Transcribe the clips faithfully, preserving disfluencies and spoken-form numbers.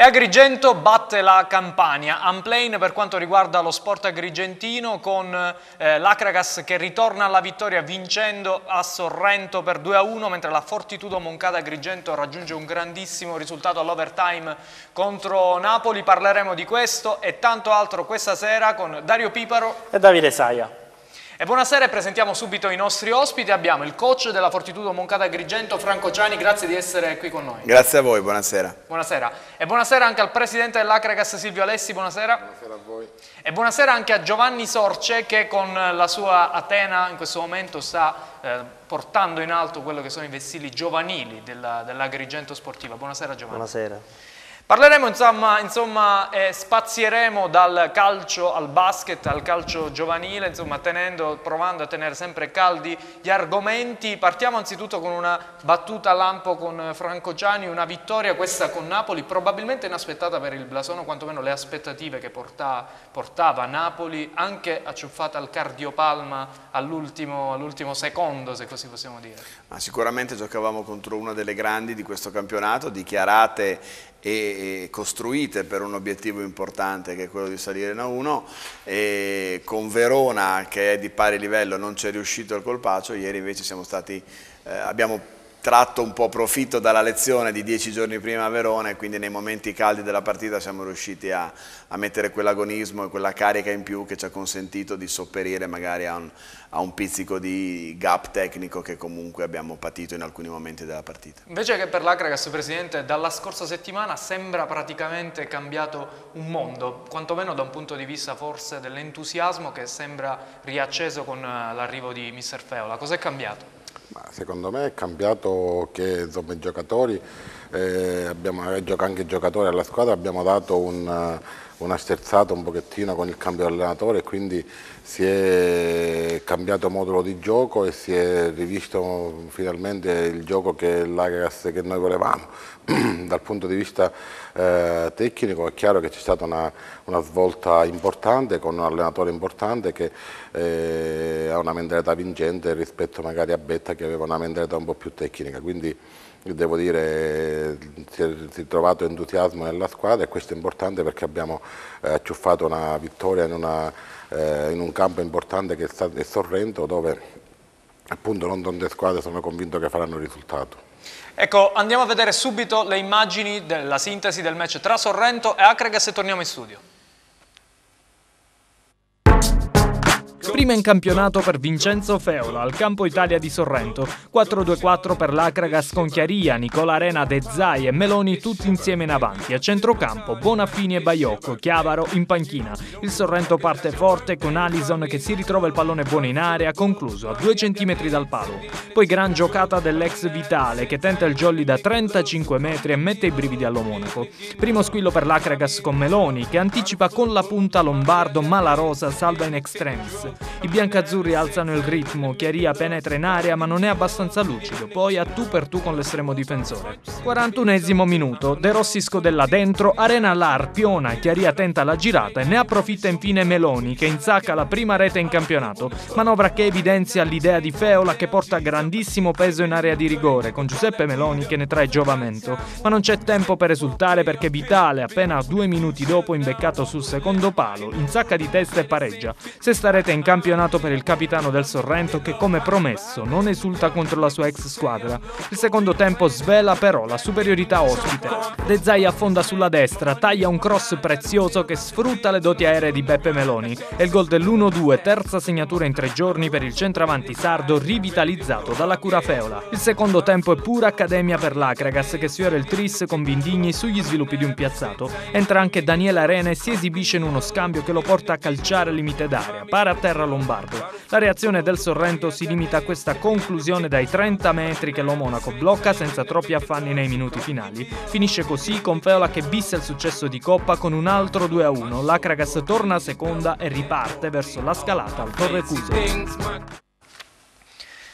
Agrigento batte la Campania, unplane per quanto riguarda lo sport agrigentino, con eh, l'Acragas che ritorna alla vittoria vincendo a Sorrento per due a uno, mentre la Fortitudo Moncada Agrigento raggiunge un grandissimo risultato all'overtime contro Napoli. Parleremo di questo e tanto altro questa sera con Dario Piparo e Davide Saia. E buonasera, e presentiamo subito i nostri ospiti. Abbiamo il coach della Fortitudo Moncada Agrigento, Franco Giani, grazie di essere qui con noi. Grazie a voi, buonasera. Buonasera. E buonasera anche al presidente dell'Acragas, Silvio Alessi, buonasera. Buonasera a voi. E buonasera anche a Giovanni Sorce, che con la sua Atena in questo momento sta eh, portando in alto quello che sono i vessilli giovanili dell'Agrigento Sportiva. Buonasera Giovanni. Buonasera. Parleremo insomma, insomma eh, spazieremo dal calcio al basket, al calcio giovanile, insomma tenendo, provando a tenere sempre caldi gli argomenti. Partiamo anzitutto con una battuta lampo con Franco Giani, una vittoria questa con Napoli, probabilmente inaspettata per il Blasono, quantomeno le aspettative che portava, portava Napoli, anche acciuffata al cardiopalma all'ultimo all'ultimo secondo, se così possiamo dire. Ma sicuramente giocavamo contro una delle grandi di questo campionato, dichiarate e costruite per un obiettivo importante che è quello di salire in A uno, e con Verona che è di pari livello non ci è riuscito il colpaccio. Ieri invece siamo stati, eh, abbiamo tratto un po' profitto dalla lezione di dieci giorni prima a Verona, e quindi nei momenti caldi della partita siamo riusciti a, a mettere quell'agonismo e quella carica in più che ci ha consentito di sopperire magari a un, a un pizzico di gap tecnico che comunque abbiamo patito in alcuni momenti della partita. Invece che per l'Acragas, Presidente, dalla scorsa settimana sembra praticamente cambiato un mondo, quantomeno da un punto di vista forse dell'entusiasmo che sembra riacceso con l'arrivo di mister Feola. Cos'è cambiato? Ma secondo me è cambiato che insomma, i giocatori, eh, abbiamo anche i giocatori alla squadra, abbiamo dato un, una sterzata un pochettino con il cambio allenatore, e quindi si è cambiato modulo di gioco e si è rivisto finalmente il gioco che l'Acragas che noi volevamo. Dal punto di vista eh, tecnico è chiaro che c'è stata una, una svolta importante con un allenatore importante che eh, ha una mentalità vincente rispetto magari a Betta che aveva una mentalità un po' più tecnica, quindi devo dire si è, si è trovato entusiasmo nella squadra, e questo è importante perché abbiamo eh, acciuffato una vittoria in, una, eh, in un campo importante che è Sorrento, dove appunto non tante squadre sono convinto che faranno il risultato. Ecco, andiamo a vedere subito le immagini della sintesi del match tra Sorrento e Acragas e torniamo in studio. Prima in campionato per Vincenzo Feola al Campo Italia di Sorrento, quattro due quattro per l'Acragas con Chiaria, Nicola Arena, De Zai e Meloni tutti insieme in avanti. A centrocampo Bonafini e Baiocco, Chiavaro in panchina. Il Sorrento parte forte con Alison che si ritrova il pallone buono in area, concluso a due centimetri dal palo. Poi gran giocata dell'ex Vitale che tenta il jolly da trentacinque metri e mette i brividi allo Monaco. Primo squillo per l'Acragas con Meloni che anticipa con la punta Lombardo, ma la Rosa salva in extremis. I biancazzurri alzano il ritmo, Chiaria penetra in area ma non è abbastanza lucido, poi a tu per tu con l'estremo difensore. quarantunesimo minuto, De Rossi scodella dentro, Arena la arpiona, Chiaria tenta la girata e ne approfitta infine Meloni che insacca la prima rete in campionato, manovra che evidenzia l'idea di Feola che porta grandissimo peso in area di rigore con Giuseppe Meloni che ne trae giovamento, ma non c'è tempo per esultare perché Vitale appena due minuti dopo imbeccato sul secondo palo, insacca di testa e pareggia. Sesta rete in campionato per il capitano del Sorrento che come promesso non esulta contro la sua ex squadra. Il secondo tempo svela però la superiorità ospite. De Zai affonda sulla destra, taglia un cross prezioso che sfrutta le doti aeree di Beppe Meloni e il gol dell'uno due, terza segnatura in tre giorni per il centravanti sardo rivitalizzato dalla cura Feola. Il secondo tempo è pura accademia per l'Acragas che sfiora il tris con Vindigni sugli sviluppi di un piazzato. Entra anche Daniele Arena e si esibisce in uno scambio che lo porta a calciare al limite d'area, para a terra Lombardo. La reazione del Sorrento si limita a questa conclusione dai trenta metri che lo Monaco blocca senza troppi affanni nei minuti finali. Finisce così con Feola che bissa il successo di Coppa con un altro due a uno. L'Acragas torna a seconda e riparte verso la scalata al Torre Cuso.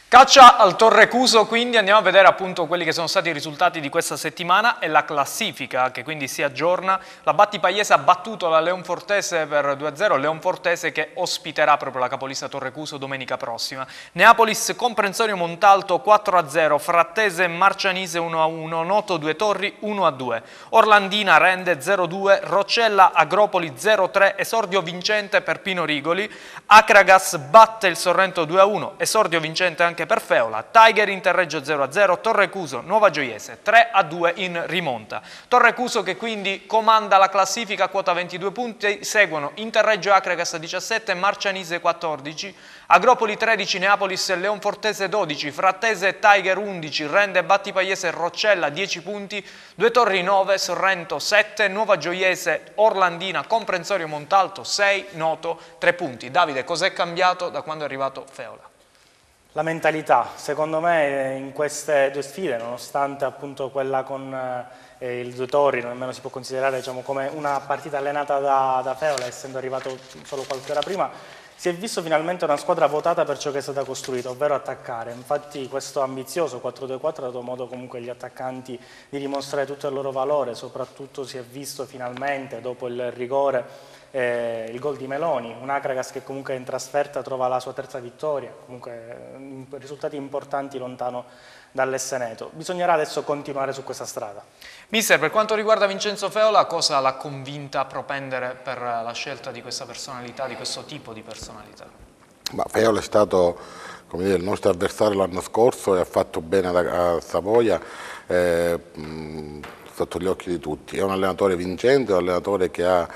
Caccia al Torrecuso, quindi andiamo a vedere appunto quelli che sono stati i risultati di questa settimana e la classifica che quindi si aggiorna. La Battipaglia ha battuto la Leonfortese per due a zero, Leonfortese che ospiterà proprio la capolista Torrecuso domenica prossima. Neapolis Comprensorio Montalto quattro a zero, Frattese Marcianise uno a uno, Noto Due Torri uno a due, Orlandina rende zero a due, Roccella Agropoli zero a tre, esordio vincente per Pino Rigoli, Acragas batte il Sorrento due a uno, esordio vincente anche per Feola, Tiger Interreggio zero a zero, Torrecuso Nuova Gioiese tre a due in rimonta. Torrecuso che quindi comanda la classifica a quota ventidue punti, seguono Interreggio e Acragas diciassette, Marcianise quattordici, Agropoli tredici, Neapolis e Leonfortese dodici, Frattese e Tiger undici, Rende Battipaiese e Roccella dieci punti, Due Torri nove, Sorrento sette, Nuova Gioiese, Orlandina, Comprensorio Montalto sei, Noto tre punti. Davide, cos'è cambiato da quando è arrivato Feola? La mentalità, secondo me in queste due sfide, nonostante appunto quella con eh, il Due Torri, nemmeno si può considerare diciamo, come una partita allenata da, da Feola, essendo arrivato solo qualche ora prima, si è visto finalmente una squadra votata per ciò che è stata costruita, ovvero attaccare. Infatti questo ambizioso quattro due quattro ha dato modo comunque agli attaccanti di dimostrare tutto il loro valore, soprattutto si è visto finalmente dopo il rigore Eh, il gol di Meloni, un Acragas che comunque in trasferta trova la sua terza vittoria, comunque eh, risultati importanti lontano dall'Esseneto. Bisognerà adesso continuare su questa strada. Mister, per quanto riguarda Vincenzo Feola, cosa l'ha convinta a propendere per la scelta di questa personalità, di questo tipo di personalità? Ma Feola è stato, come dire, il nostro avversario l'anno scorso e ha fatto bene a, a Savoia, eh, mh, sotto gli occhi di tutti. È un allenatore vincente, un allenatore che ha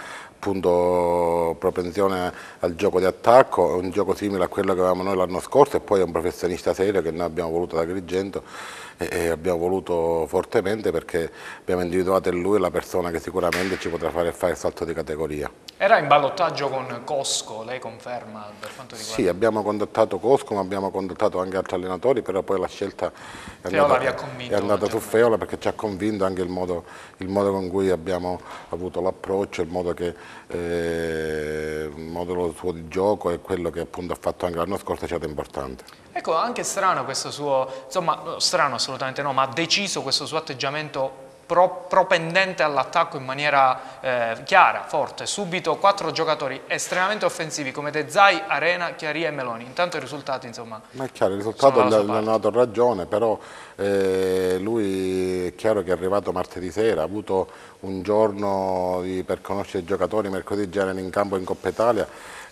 appunto propensione al gioco di attacco, è un gioco simile a quello che avevamo noi l'anno scorso, e poi è un professionista serio che noi abbiamo voluto da Agrigento e, e abbiamo voluto fortemente perché abbiamo individuato in lui la persona che sicuramente ci potrà fare fare il salto di categoria. Era in ballottaggio con Cosco, lei conferma per quanto riguarda? Sì, abbiamo contattato Cosco, ma abbiamo contattato anche altri allenatori, però poi la scelta è Feola andata, vi ha convinto, è andata su Feola perché ci ha convinto anche il modo, il modo con cui abbiamo avuto l'approccio, il modo che eh, il modo suo di gioco e quello che appunto ha fatto anche l'anno scorso è stato importante. Ecco, anche strano questo suo, insomma, strano assolutamente no, ma deciso questo suo atteggiamento Pro, propendente all'attacco in maniera eh, chiara, forte, subito quattro giocatori estremamente offensivi come De Zai, Arena, Chiaria e Meloni. Intanto i risultati, insomma, ma è chiaro, il risultato gli ha dato ragione, però eh, lui è chiaro che è arrivato martedì sera, ha avuto un giorno di, per conoscere i giocatori, mercoledì già erano in campo in Coppa Italia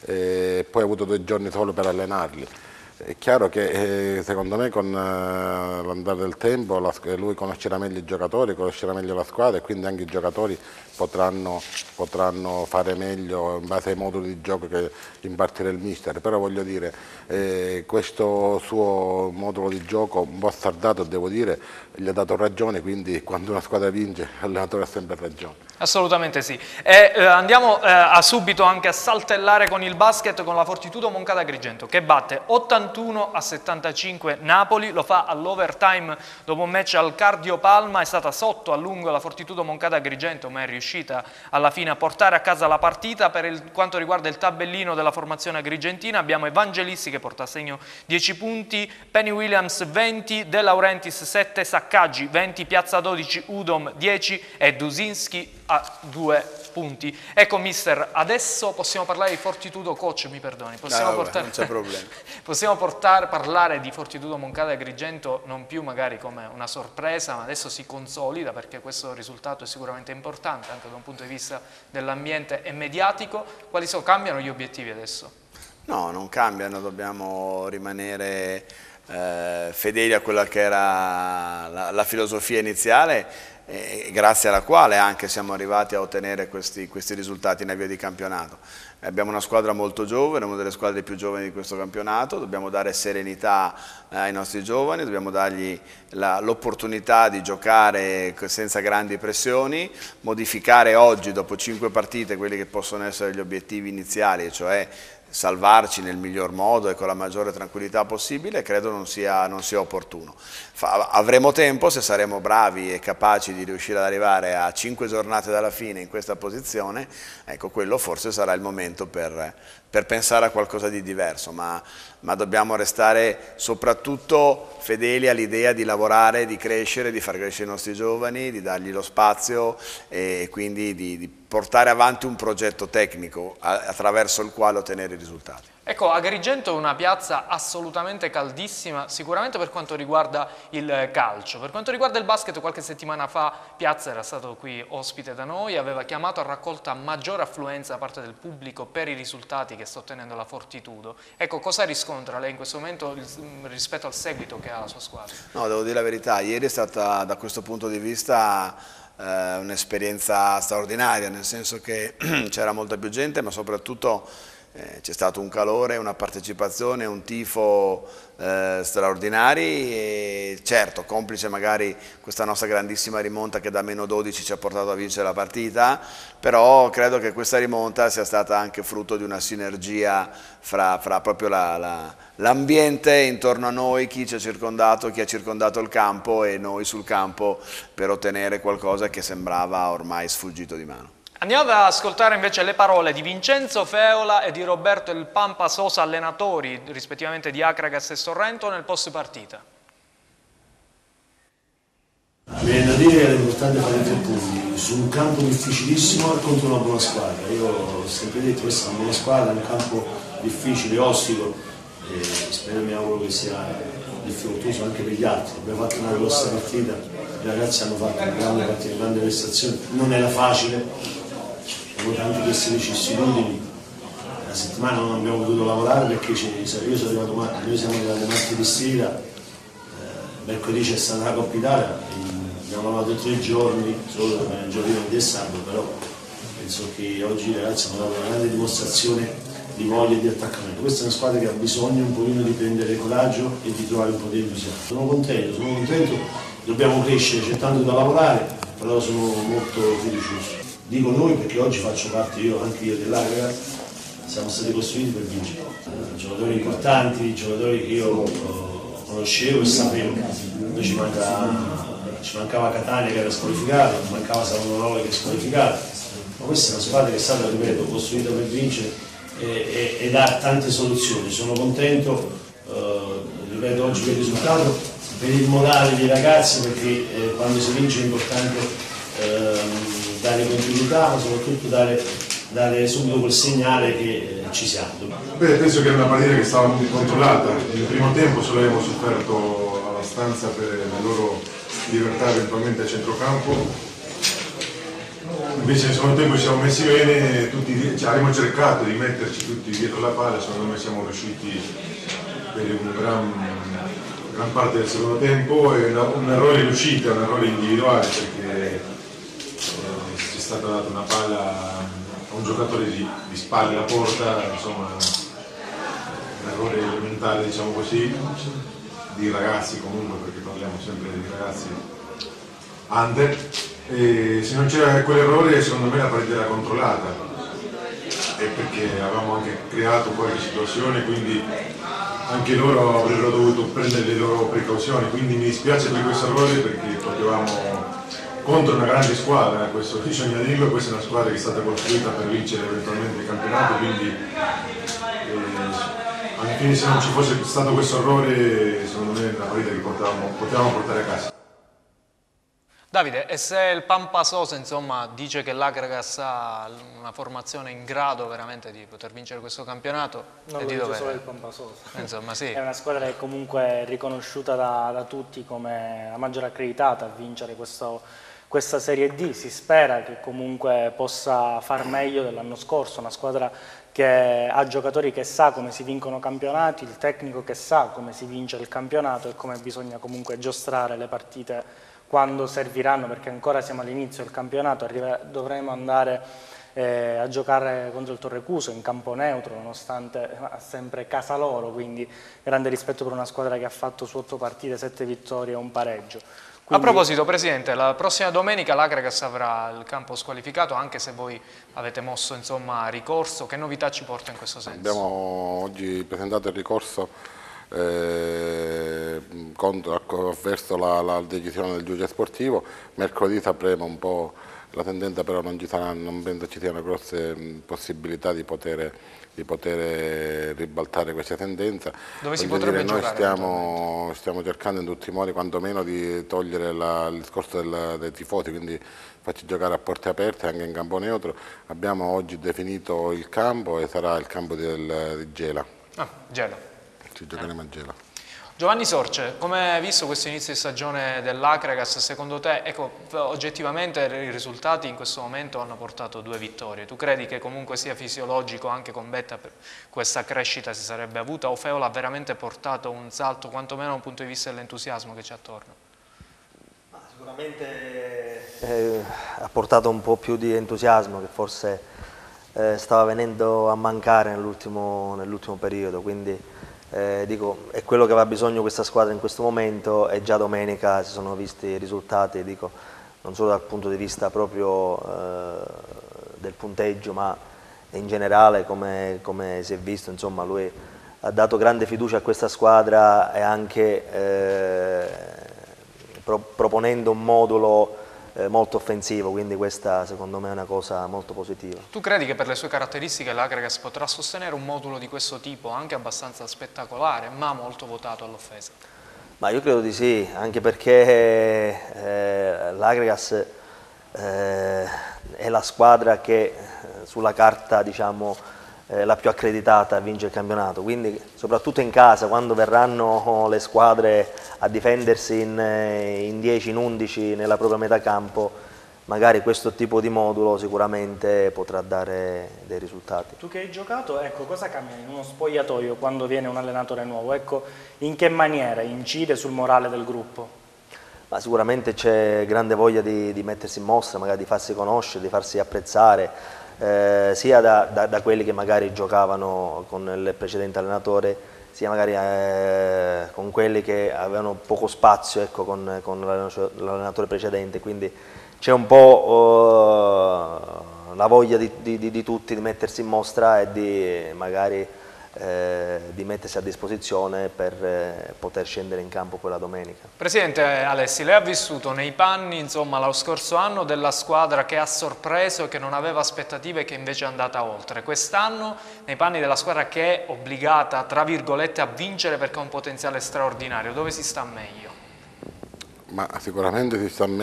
e poi ha avuto due giorni solo per allenarli. È chiaro che eh, secondo me con eh, l'andare del tempo la, lui conoscerà meglio i giocatori, conoscerà meglio la squadra e quindi anche i giocatori potranno, potranno fare meglio in base ai moduli di gioco che impartirà il mister. Però voglio dire, eh, questo suo modulo di gioco un po' stardato, devo dire, gli ha dato ragione, quindi quando una squadra vince l'allenatore ha sempre ragione. Assolutamente sì. E, eh, andiamo eh, a subito anche a saltellare con il basket con la Fortitudo Moncada Agrigento che batte ottantuno a settantacinque Napoli, lo fa all'overtime dopo un match al Cardio Palma, è stata sotto a lungo la Fortitudo Moncada Agrigento ma è riuscita alla fine a portare a casa la partita. Per il, quanto riguarda il tabellino della formazione agrigentina abbiamo Evangelisti che porta a segno dieci punti, Penny Williams venti, De Laurentiis sette, Saccaggi venti, Piazza dodici, Udom dieci e Dusinski a due punti. Ecco mister, adesso possiamo parlare di Fortitudo, coach mi perdoni, possiamo, no, portare... non c'è problema. possiamo portare, parlare di Fortitudo Moncada Agrigento non più magari come una sorpresa, ma adesso si consolida perché questo risultato è sicuramente importante anche da un punto di vista dell'ambiente e mediatico. Quali sono, cambiano gli obiettivi adesso? No, non cambiano, dobbiamo rimanere eh, fedeli a quella che era la, la filosofia iniziale, e grazie alla quale anche siamo arrivati a ottenere questi, questi risultati in avvio di campionato. Abbiamo una squadra molto giovane, una delle squadre più giovani di questo campionato, dobbiamo dare serenità eh, ai nostri giovani, dobbiamo dargli l'opportunità di giocare senza grandi pressioni, modificare oggi dopo cinque partite quelli che possono essere gli obiettivi iniziali, cioè salvarci nel miglior modo e con la maggiore tranquillità possibile, credo non sia, non sia opportuno. Fa, avremo tempo, se saremo bravi e capaci di riuscire ad arrivare a cinque giornate dalla fine in questa posizione, ecco quello forse sarà il momento per, per pensare a qualcosa di diverso, ma, ma dobbiamo restare soprattutto fedeli all'idea di lavorare, di crescere, di far crescere i nostri giovani, di dargli lo spazio e quindi di, di portare avanti un progetto tecnico attraverso il quale ottenere i risultati. Ecco, Agrigento è una piazza assolutamente caldissima, sicuramente per quanto riguarda il calcio. Per quanto riguarda il basket, qualche settimana fa Piazza era stato qui ospite da noi, aveva chiamato a raccolta maggiore affluenza da parte del pubblico per i risultati che sta ottenendo la Fortitudo. Ecco, cosa riscontra lei in questo momento rispetto al seguito che ha la sua squadra? No, devo dire la verità, ieri è stata da questo punto di vista eh, un'esperienza straordinaria, nel senso che c'era molta più gente, ma soprattutto Eh, c'è stato un calore, una partecipazione, un tifo eh, straordinari e certo, complice magari questa nostra grandissima rimonta che da meno dodici ci ha portato a vincere la partita, però credo che questa rimonta sia stata anche frutto di una sinergia fra, fra proprio l'ambiente intorno a noi, chi ci ha circondato, chi ha circondato il campo e noi sul campo per ottenere qualcosa che sembrava ormai sfuggito di mano. Andiamo ad ascoltare invece le parole di Vincenzo Feola e di Roberto El Pampa Sosa, allenatori rispettivamente di Akragas e Sorrento, nel post partita. Viene da dire che è importante fare tre punti su un campo difficilissimo contro una buona squadra. Io ho sempre detto che questa è una buona squadra, un campo difficile, ostico, e spero, mi auguro che sia difficoltoso anche per gli altri. Abbiamo fatto una grossa partita, i ragazzi hanno fatto una grande partita, una grande prestazione, non era facile. Abbiamo tanti queste vicissitudini, la settimana non abbiamo potuto lavorare perché io sono arrivato, noi siamo arrivati martedì sera, eh, mercoledì c'è stata la Coppa Italia, abbiamo lavorato tre giorni, solo per il giovedì e sabato, però penso che oggi i ragazzi hanno dato una grande dimostrazione di voglia e di attaccamento. Questa è una squadra che ha bisogno un pochino di prendere coraggio e di trovare un po' di illusione. Sono contento, sono contento, dobbiamo crescere, c'è tanto da lavorare, però sono molto fiducioso. Dico noi perché oggi faccio parte io, anche io dell'Akragas, siamo stati costruiti per vincere. Eh, giocatori importanti, giocatori che io eh, conoscevo e sapevo. Noi ci, manca, ci mancava Catania che era squalificato, mancava Savonarola che è squalificato. Ma questa è una squadra che è stata, ripeto, costruita per vincere e, e, ed ha tante soluzioni. Sono contento, eh, ripeto, oggi per il risultato, per il morale dei ragazzi, perché eh, quando si vince è importante eh, dare continuità, ma soprattutto dare, dare subito quel segnale che eh, ci siamo. Beh, penso che è una partita che stava molto controllata. Nel primo tempo solo abbiamo sofferto abbastanza per la loro libertà eventualmente a centrocampo. Invece nel secondo tempo ci siamo messi bene, tutti, cioè, abbiamo cercato di metterci tutti dietro la palla, secondo me siamo riusciti per una gran, gran parte del secondo tempo. È una, un errore riuscito, un errore individuale, perché c'è stata data una palla a un giocatore di, di spalle alla porta, insomma un errore elementare, diciamo così, di ragazzi comunque, perché parliamo sempre di ragazzi under, e se non c'era quell'errore secondo me la partita era controllata, e perché avevamo anche creato qualche situazione, quindi anche loro avrebbero dovuto prendere le loro precauzioni, quindi mi dispiace per questo errore perché potevamo contro una grande squadra, questo bisogna dirlo, questa è una squadra che è stata costruita per vincere eventualmente il campionato, quindi eh, alla fine se non ci fosse stato questo errore secondo me è una partita che potevamo, potevamo portare a casa. Davide, e se il Pampa Sosa insomma dice che l'Akragas ha una formazione in grado veramente di poter vincere questo campionato, non lo dice solo il Pampa Sosa. Insomma, sì. È una squadra che comunque è riconosciuta da, da tutti come la maggiore accreditata a vincere questo, questa Serie D. Si spera che comunque possa far meglio dell'anno scorso, una squadra che ha giocatori che sa come si vincono campionati, il tecnico che sa come si vince il campionato e come bisogna comunque giostrare le partite quando serviranno, perché ancora siamo all'inizio del campionato, dovremo andare eh, a giocare contro il Torrecuso in campo neutro, nonostante ha sempre casa loro, quindi grande rispetto per una squadra che ha fatto su otto partite, sette vittorie e un pareggio. Quindi... A proposito, Presidente, la prossima domenica l'Akragas avrà il campo squalificato, anche se voi avete mosso insomma ricorso, che novità ci porta in questo senso? Abbiamo oggi presentato il ricorso eh, contro, verso la, la decisione del giudice sportivo. Mercoledì sapremo un po' la tendenza, però non, ci sarà, non penso ci siano grosse possibilità di poter, di poter ribaltare questa tendenza. Dove si Voglio potrebbe dire, noi giocare? stiamo, stiamo cercando in tutti i modi quantomeno di togliere la, il discorso del, dei tifosi, quindi farci giocare a porte aperte anche in campo neutro. Abbiamo oggi definito il campo e sarà il campo del, di Gela. Ah, Gela. Ci giocheremo a Gela. Giovanni Sorce, come hai visto questo inizio di stagione dell'Acragas? Secondo te, ecco, oggettivamente i risultati in questo momento hanno portato due vittorie. Tu credi che comunque sia fisiologico anche con Betta questa crescita si sarebbe avuta, o Feola ha veramente portato un salto, quantomeno da un punto di vista dell'entusiasmo che c'è attorno? Ma sicuramente eh, ha portato un po' più di entusiasmo che forse eh, stava venendo a mancare nell'ultimo nell'ultimo periodo, quindi Eh, dico, è quello che aveva bisogno questa squadra in questo momento, e già domenica si sono visti i risultati, dico, non solo dal punto di vista proprio eh, del punteggio, ma in generale come, come si è visto, insomma, lui ha dato grande fiducia a questa squadra, e anche eh, pro, proponendo un modulo eh, molto offensivo, quindi questa secondo me è una cosa molto positiva. Tu credi che per le sue caratteristiche l'Acragas potrà sostenere un modulo di questo tipo, anche abbastanza spettacolare, ma molto votato all'offesa? Ma io credo di sì, anche perché eh, l'Acragas eh, è la squadra che eh, sulla carta, diciamo, eh, la più accreditata a vincere il campionato, quindi soprattutto in casa, quando verranno le squadre a difendersi in, in dieci, in undici nella propria metà campo, magari questo tipo di modulo sicuramente potrà dare dei risultati. Tu che hai giocato, ecco, cosa cambia in uno spogliatoio quando viene un allenatore nuovo? Ecco, in che maniera incide sul morale del gruppo? Ma sicuramente c'è grande voglia di, di mettersi in mostra, magari di farsi conoscere, di farsi apprezzare, eh, sia da, da, da quelli che magari giocavano con il precedente allenatore, sia magari eh, con quelli che avevano poco spazio, ecco, con, con l'allenatore precedente, quindi c'è un po' uh, la voglia di, di, di tutti di mettersi in mostra e di magari eh, di mettersi a disposizione per eh, poter scendere in campo quella domenica. Presidente Alessi, lei ha vissuto nei panni, insomma, lo scorso anno della squadra che ha sorpreso e che non aveva aspettative e che invece è andata oltre. Quest'anno nei panni della squadra che è obbligata, tra virgolette, a vincere perché ha un potenziale straordinario. Dove si sta meglio? Ma sicuramente si sta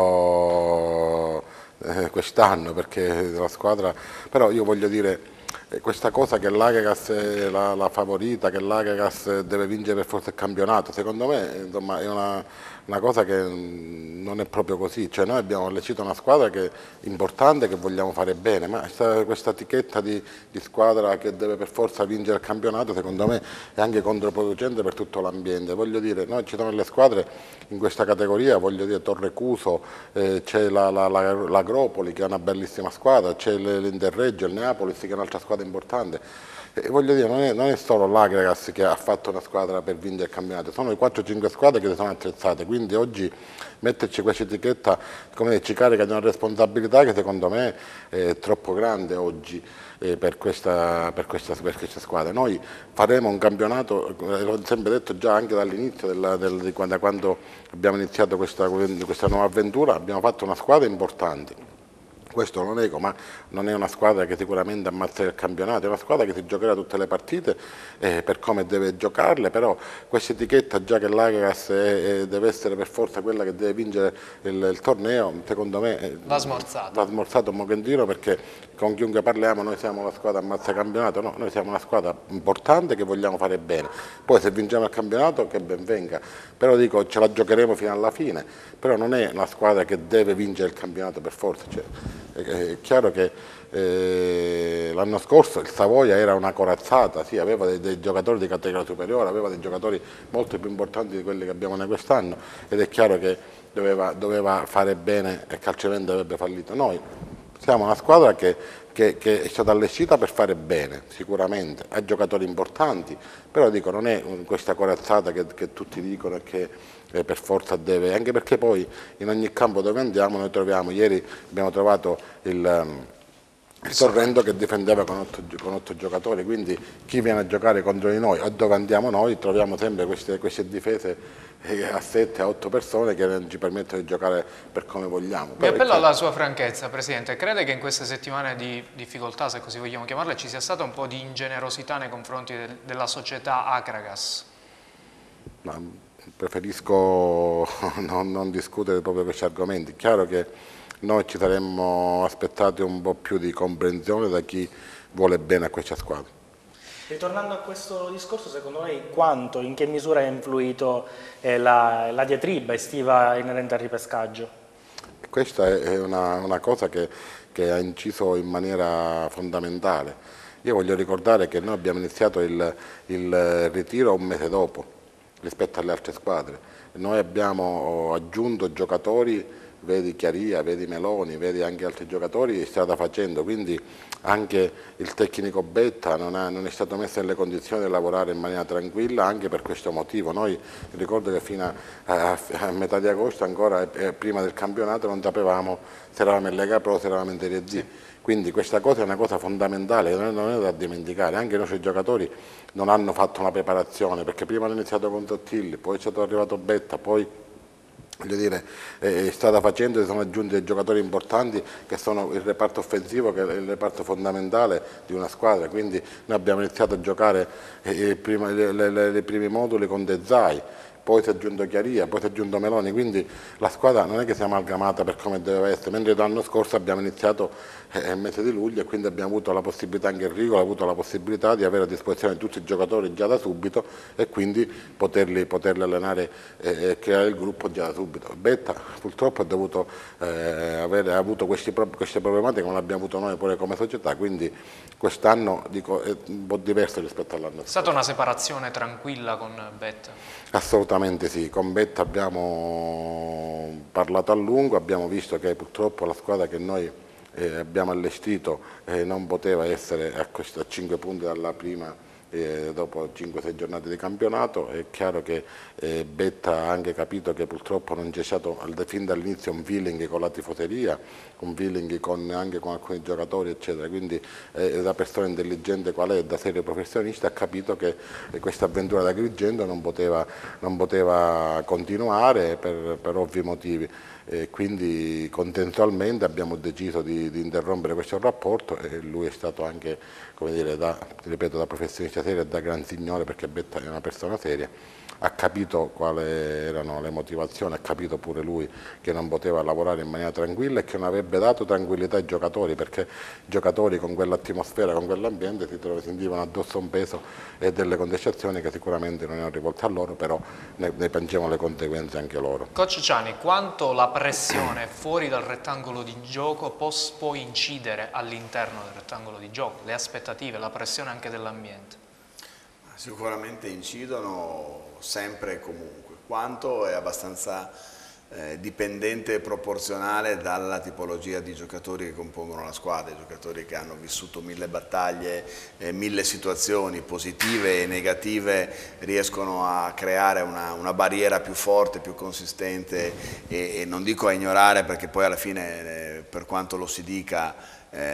meglio eh, quest'anno, perché la squadra, però io voglio dire, eh, questa cosa che l'Acragas è la, la favorita, che l'Acragas deve vincere per forza il campionato, secondo me insomma, è una, una cosa che non è proprio così, cioè noi abbiamo allestito una squadra che è importante, che vogliamo fare bene, ma questa, questa etichetta di, di squadra che deve per forza vincere il campionato secondo me è anche controproducente per tutto l'ambiente. Voglio dire, noi ci sono le squadre in questa categoria, voglio dire Torrecuso, eh, c'è l'Agropoli la, la, che è una bellissima squadra, c'è l'Interreggio, il Neapolis che è un'altra squadra importante. E voglio dire, non è, non è solo l'Acragas che ha fatto una squadra per vincere il campionato, sono le quattro cinque squadre che si sono attrezzate, quindi oggi metterci questa etichetta, come dire, ci carica di una responsabilità che secondo me è troppo grande oggi eh, per, questa, per, questa, per questa squadra. Noi faremo un campionato, l'ho sempre detto già anche dall'inizio, del, del, di quando, da quando abbiamo iniziato questa, questa nuova avventura, abbiamo fatto una squadra importante. Questo lo nego, ma non è una squadra che sicuramente ammazza il campionato, è una squadra che si giocherà tutte le partite eh, per come deve giocarle, però questa etichetta già che l'Acragas deve essere per forza quella che deve vincere il, il torneo, secondo me eh, va smorzato. Va smorzato un momentino, perché con chiunque parliamo noi siamo la squadra ammazza campionato, no, noi siamo una squadra importante che vogliamo fare bene, poi se vinciamo il campionato che ben venga, però dico ce la giocheremo fino alla fine, però non è una squadra che deve vincere il campionato per forza. Cioè, è chiaro che eh, l'anno scorso il Savoia era una corazzata, sì, aveva dei, dei giocatori di categoria superiore, aveva dei giocatori molto più importanti di quelli che abbiamo noi quest'anno, ed è chiaro che doveva, doveva fare bene e che altrimenti avrebbe fallito. Noi siamo una squadra che, che, che è stata allestita per fare bene, sicuramente, ha giocatori importanti, però dico, non è questa corazzata che, che tutti dicono e che Eh, per forza deve, anche perché poi in ogni campo dove andiamo noi troviamo, ieri abbiamo trovato il, il Sorrento che difendeva con otto, con otto giocatori, quindi chi viene a giocare contro di noi o dove andiamo noi troviamo sempre queste, queste difese a sette a otto persone che non ci permettono di giocare per come vogliamo. Mi appello alla sua franchezza, Presidente. Crede che in queste settimane di difficoltà, se così vogliamo chiamarle, ci sia stata un po' di ingenerosità nei confronti del, della società Akragas? Ma preferisco non, non discutere proprio questi argomenti. Chiaro che noi ci saremmo aspettati un po' più di comprensione da chi vuole bene a questa squadra. Ritornando a questo discorso, secondo lei quanto, in che misura ha influito eh, la, la diatriba estiva inerente al ripescaggio? Questa è una, una cosa che, che ha inciso in maniera fondamentale. Io voglio ricordare che noi abbiamo iniziato il, il ritiro un mese dopo rispetto alle altre squadre. Noi abbiamo aggiunto giocatori, vedi Chiaria, vedi Meloni, vedi anche altri giocatori, strada facendo, quindi anche il tecnico Betta non, ha, non è stato messo nelle condizioni di lavorare in maniera tranquilla anche per questo motivo. Noi ricordo che fino a, a, a metà di agosto, ancora eh, prima del campionato, non sapevamo se eravamo in Lega Pro, se eravamo in Serie D. Quindi questa cosa è una cosa fondamentale, non è da dimenticare. Anche i nostri giocatori non hanno fatto una preparazione, perché prima hanno iniziato con Tottilli, poi è stato arrivato Betta, poi voglio dire, è stata facendo, si sono aggiunti dei giocatori importanti che sono il reparto offensivo, che è il reparto fondamentale di una squadra, quindi noi abbiamo iniziato a giocare i primi moduli con De Zai, poi si è aggiunto Chiaria, poi si è aggiunto Meloni, quindi la squadra non è che si è amalgamata per come doveva essere, mentre l'anno scorso abbiamo iniziato nel mese di luglio e quindi abbiamo avuto la possibilità, anche Enrico ha avuto la possibilità di avere a disposizione tutti i giocatori già da subito e quindi poterli, poterli allenare e creare il gruppo già da subito. Betta purtroppo ha dovuto eh, avere, ha avuto questi, queste problematiche come l'abbiamo avuto noi pure come società, quindi quest'anno dico, è un po' diverso rispetto all'anno scorso. È stata una separazione tranquilla con Betta? Assolutamente sì, con Betta abbiamo parlato a lungo, abbiamo visto che purtroppo la squadra che noi eh, abbiamo allestito eh, non poteva essere a, a cinque punti dalla prima eh, dopo cinque sei giornate di campionato. È chiaro che eh, Betta ha anche capito che purtroppo non c'è stato fin dall'inizio un feeling con la tifoseria, un feeling con, anche con alcuni giocatori eccetera, quindi eh, da persona intelligente qual è, da serio professionista, ha capito che eh, questa avventura da Agrigento non poteva, non poteva continuare per, per ovvi motivi. E quindi contestualmente abbiamo deciso di, di interrompere questo rapporto e lui è stato anche, come dire, da, ripeto, da professionista serio e da gran signore, perché Betta è una persona seria, ha capito quali erano le motivazioni, ha capito pure lui che non poteva lavorare in maniera tranquilla e che non avrebbe dato tranquillità ai giocatori, perché i giocatori con quell'atmosfera, con quell'ambiente si sentivano addosso un peso e delle contestazioni che sicuramente non erano rivolte a loro, però ne, ne piangevano le conseguenze anche loro. Coach Ciani, quanto la pressione fuori dal rettangolo di gioco può, può incidere all'interno del rettangolo di gioco, le aspettative, la pressione anche dell'ambiente? Sicuramente incidono sempre e comunque, quanto è abbastanza eh, dipendente e proporzionale dalla tipologia di giocatori che compongono la squadra, i giocatori che hanno vissuto mille battaglie, eh, mille situazioni positive e negative riescono a creare una, una barriera più forte, più consistente e, e non dico a ignorare, perché poi alla fine eh, per quanto lo si dica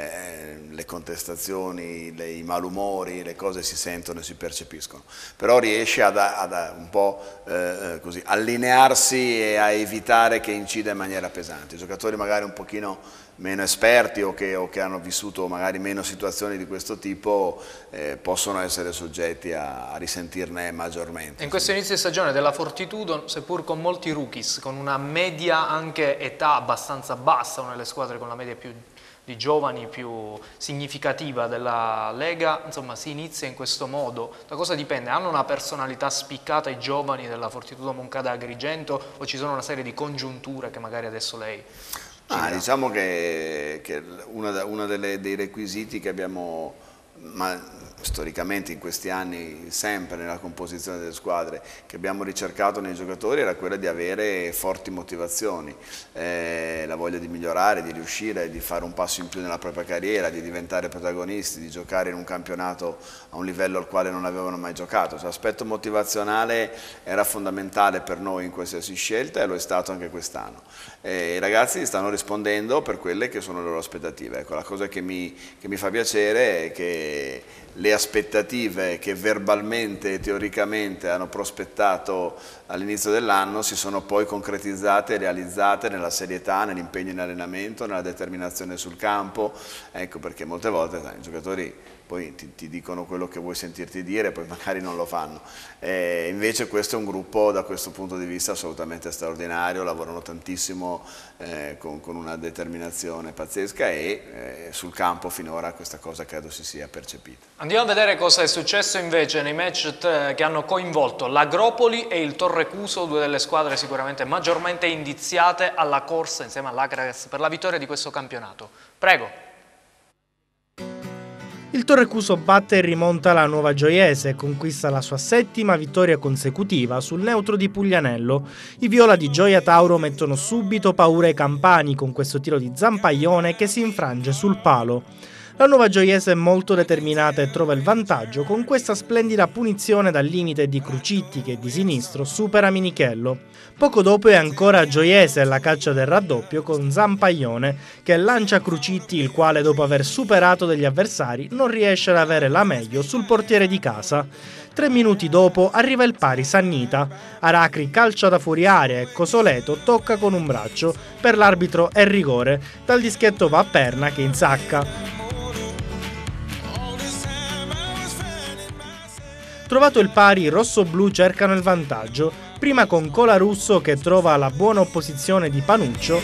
Eh, le contestazioni, le, i malumori, le cose si sentono e si percepiscono, però riesce ad, ad un po' eh, così, allinearsi e a evitare che incida in maniera pesante. I giocatori magari un pochino meno esperti o che, o che hanno vissuto magari meno situazioni di questo tipo eh, possono essere soggetti a, a risentirne maggiormente. In questo inizio di stagione della Fortitudo, seppur con molti rookies, con una media anche età abbastanza bassa, una delle squadre con la media più di giovani più significativa della Lega, insomma si inizia in questo modo. Da cosa dipende? Hanno una personalità spiccata i giovani della Fortitudo Moncada Agrigento o ci sono una serie di congiunture che magari adesso lei... Ah, diciamo che, che uno una dei requisiti che abbiamo ma storicamente in questi anni sempre nella composizione delle squadre che abbiamo ricercato nei giocatori era quella di avere forti motivazioni, eh, la voglia di migliorare, di riuscire, di fare un passo in più nella propria carriera, di diventare protagonisti, di giocare in un campionato a un livello al quale non avevano mai giocato. L'aspetto motivazionale era fondamentale per noi in qualsiasi scelta e lo è stato anche quest'anno. Eh, I ragazzi stanno rispondendo per quelle che sono le loro aspettative. Ecco, la cosa che mi, che mi fa piacere è che le aspettative che verbalmente e teoricamente hanno prospettato all'inizio dell'anno si sono poi concretizzate e realizzate nella serietà, nell'impegno in allenamento, nella determinazione sul campo. Ecco perché molte volte sai, i giocatori poi ti, ti dicono quello che vuoi sentirti dire e poi magari non lo fanno. Eh, invece questo è un gruppo da questo punto di vista assolutamente straordinario, lavorano tantissimo eh, con, con una determinazione pazzesca e eh, sul campo finora questa cosa credo si sia percepita. Andiamo a vedere cosa è successo invece nei match che hanno coinvolto l'Agropoli e il Torrecuso, due delle squadre sicuramente maggiormente indiziate alla corsa insieme all'Akragas per la vittoria di questo campionato. Prego. Il Torrecuso batte e rimonta la Nuova Gioiese e conquista la sua settima vittoria consecutiva sul neutro di Puglianello. I viola di Gioia Tauro mettono subito paura ai campani con questo tiro di Zampaglione che si infrange sul palo. La Nuova Gioiese è molto determinata e trova il vantaggio con questa splendida punizione dal limite di Crucitti che di sinistro supera Minichello. Poco dopo è ancora Gioiese alla caccia del raddoppio con Zampaglione che lancia Crucitti, il quale dopo aver superato degli avversari non riesce ad avere la meglio sul portiere di casa. Tre minuti dopo arriva il pari Sannita. Aracri calcia da fuori area e Cosoleto tocca con un braccio. Per l'arbitro è rigore. Dal dischetto va a Perna che insacca. Trovato il pari, i rossoblù cercano il vantaggio, prima con Colarusso che trova la buona opposizione di Panuccio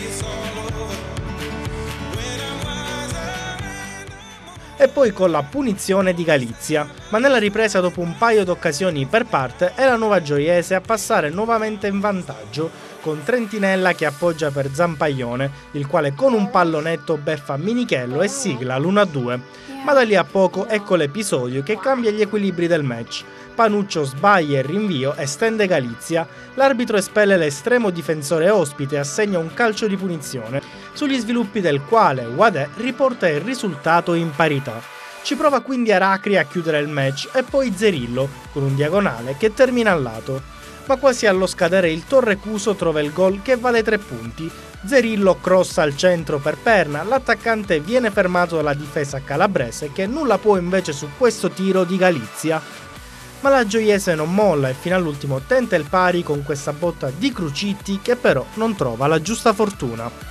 e poi con la punizione di Galizia, ma nella ripresa dopo un paio d'occasioni per parte è la Nuova Gioiese a passare nuovamente in vantaggio, con Trentinella che appoggia per Zampaglione, il quale con un pallonetto beffa Minichello e sigla l'uno a due. Ma da lì a poco ecco l'episodio che cambia gli equilibri del match. Panuccio sbaglia il rinvio e stende Galizia, l'arbitro espelle l'estremo difensore ospite e assegna un calcio di punizione, sugli sviluppi del quale Wadè riporta il risultato in parità. Ci prova quindi Aracri a chiudere il match e poi Zerillo, con un diagonale che termina al lato. Ma quasi allo scadere il Torrecuso trova il gol che vale tre punti. Zerillo crossa al centro per Perna, l'attaccante viene fermato dalla difesa calabrese che nulla può invece su questo tiro di Galizia. Ma la Gioiese non molla e fino all'ultimo tenta il pari con questa botta di Crucitti che però non trova la giusta fortuna.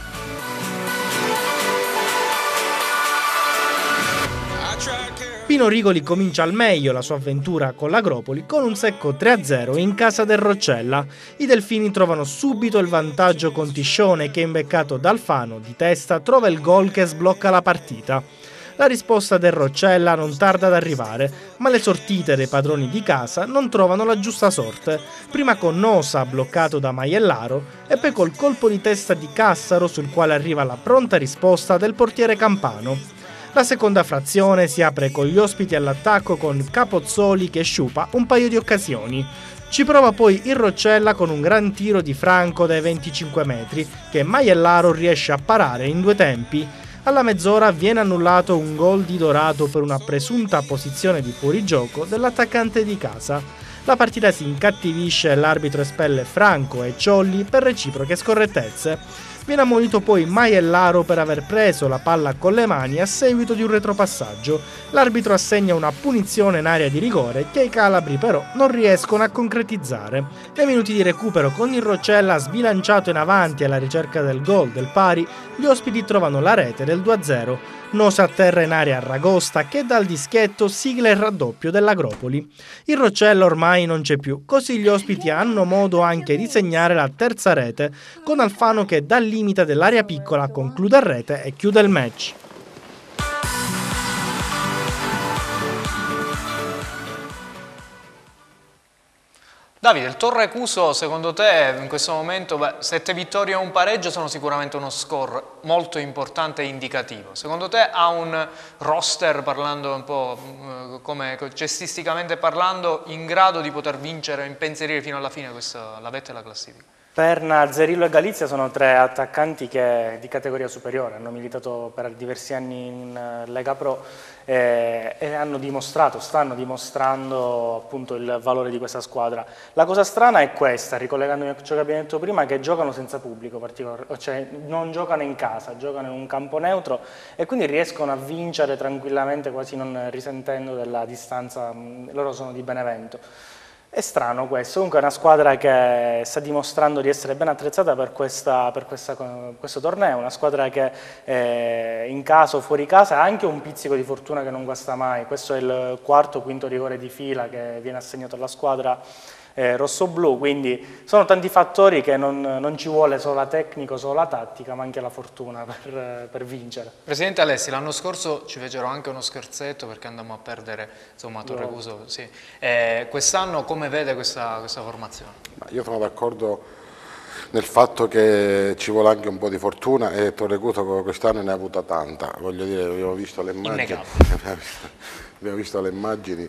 Pino Rigoli comincia al meglio la sua avventura con l'Agropoli con un secco tre a zero in casa del Roccella. I Delfini trovano subito il vantaggio con Tiscione che, imbeccato da Alfano di testa, trova il gol che sblocca la partita. La risposta del Roccella non tarda ad arrivare, ma le sortite dei padroni di casa non trovano la giusta sorte, prima con Nosa bloccato da Maiellaro e poi col colpo di testa di Cassaro sul quale arriva la pronta risposta del portiere campano. La seconda frazione si apre con gli ospiti all'attacco con Capozzoli che sciupa un paio di occasioni. Ci prova poi il Roccella con un gran tiro di Franco dai venticinque metri che Maiellaro riesce a parare in due tempi. Alla mezz'ora viene annullato un gol di Dorato per una presunta posizione di fuorigioco dell'attaccante di casa. La partita si incattivisce e l'arbitro espelle Franco e Ciolli per reciproche scorrettezze. Viene ammonito poi Maiellaro per aver preso la palla con le mani a seguito di un retropassaggio. L'arbitro assegna una punizione in area di rigore che i calabri però non riescono a concretizzare. Nei minuti di recupero con il Roccella sbilanciato in avanti alla ricerca del gol del pari, gli ospiti trovano la rete del due a zero. Nosa atterra in area a Ragosta che dal dischetto sigla il raddoppio dell'Agropoli. Il Roccella ormai non c'è più, così gli ospiti hanno modo anche di segnare la terza rete, con Alfano che dal limite dell'area piccola conclude a rete e chiude il match. Davide, il Torrecuso secondo te in questo momento, beh, sette vittorie e un pareggio sono sicuramente uno score molto importante e indicativo. Secondo te ha un roster, parlando un po' eh, come cestisticamente parlando, in grado di poter vincere, impensierire fino alla fine questa, la vetta e la classifica? Perna, Zerillo e Galizia sono tre attaccanti che di categoria superiore, hanno militato per diversi anni in Lega Pro eh, e hanno dimostrato, stanno dimostrando appunto il valore di questa squadra. La cosa strana è questa, ricollegandomi a ciò che abbiamo detto prima, che giocano senza pubblico, cioè non giocano in casa, giocano in un campo neutro e quindi riescono a vincere tranquillamente, quasi non risentendo della distanza, loro sono di Benevento. È strano questo, comunque è una squadra che sta dimostrando di essere ben attrezzata per, questa, per questa, questo torneo, una squadra che eh, in casa o fuori casa ha anche un pizzico di fortuna che non guasta mai. Questo è il quarto o quinto rigore di fila che viene assegnato alla squadra eh, rossoblu, quindi sono tanti fattori che non, non ci vuole solo la tecnica, solo la tattica, ma anche la fortuna per, per vincere. Presidente Alessi, l'anno scorso ci fecero anche uno scherzetto perché andammo a perdere insomma, Torrecuso. Sì. Eh, quest'anno come vede questa, questa formazione? Ma io sono d'accordo nel fatto che ci vuole anche un po' di fortuna e Torrecuso quest'anno ne ha avuta tanta. Voglio dire, abbiamo visto le immagini, abbiamo visto le immagini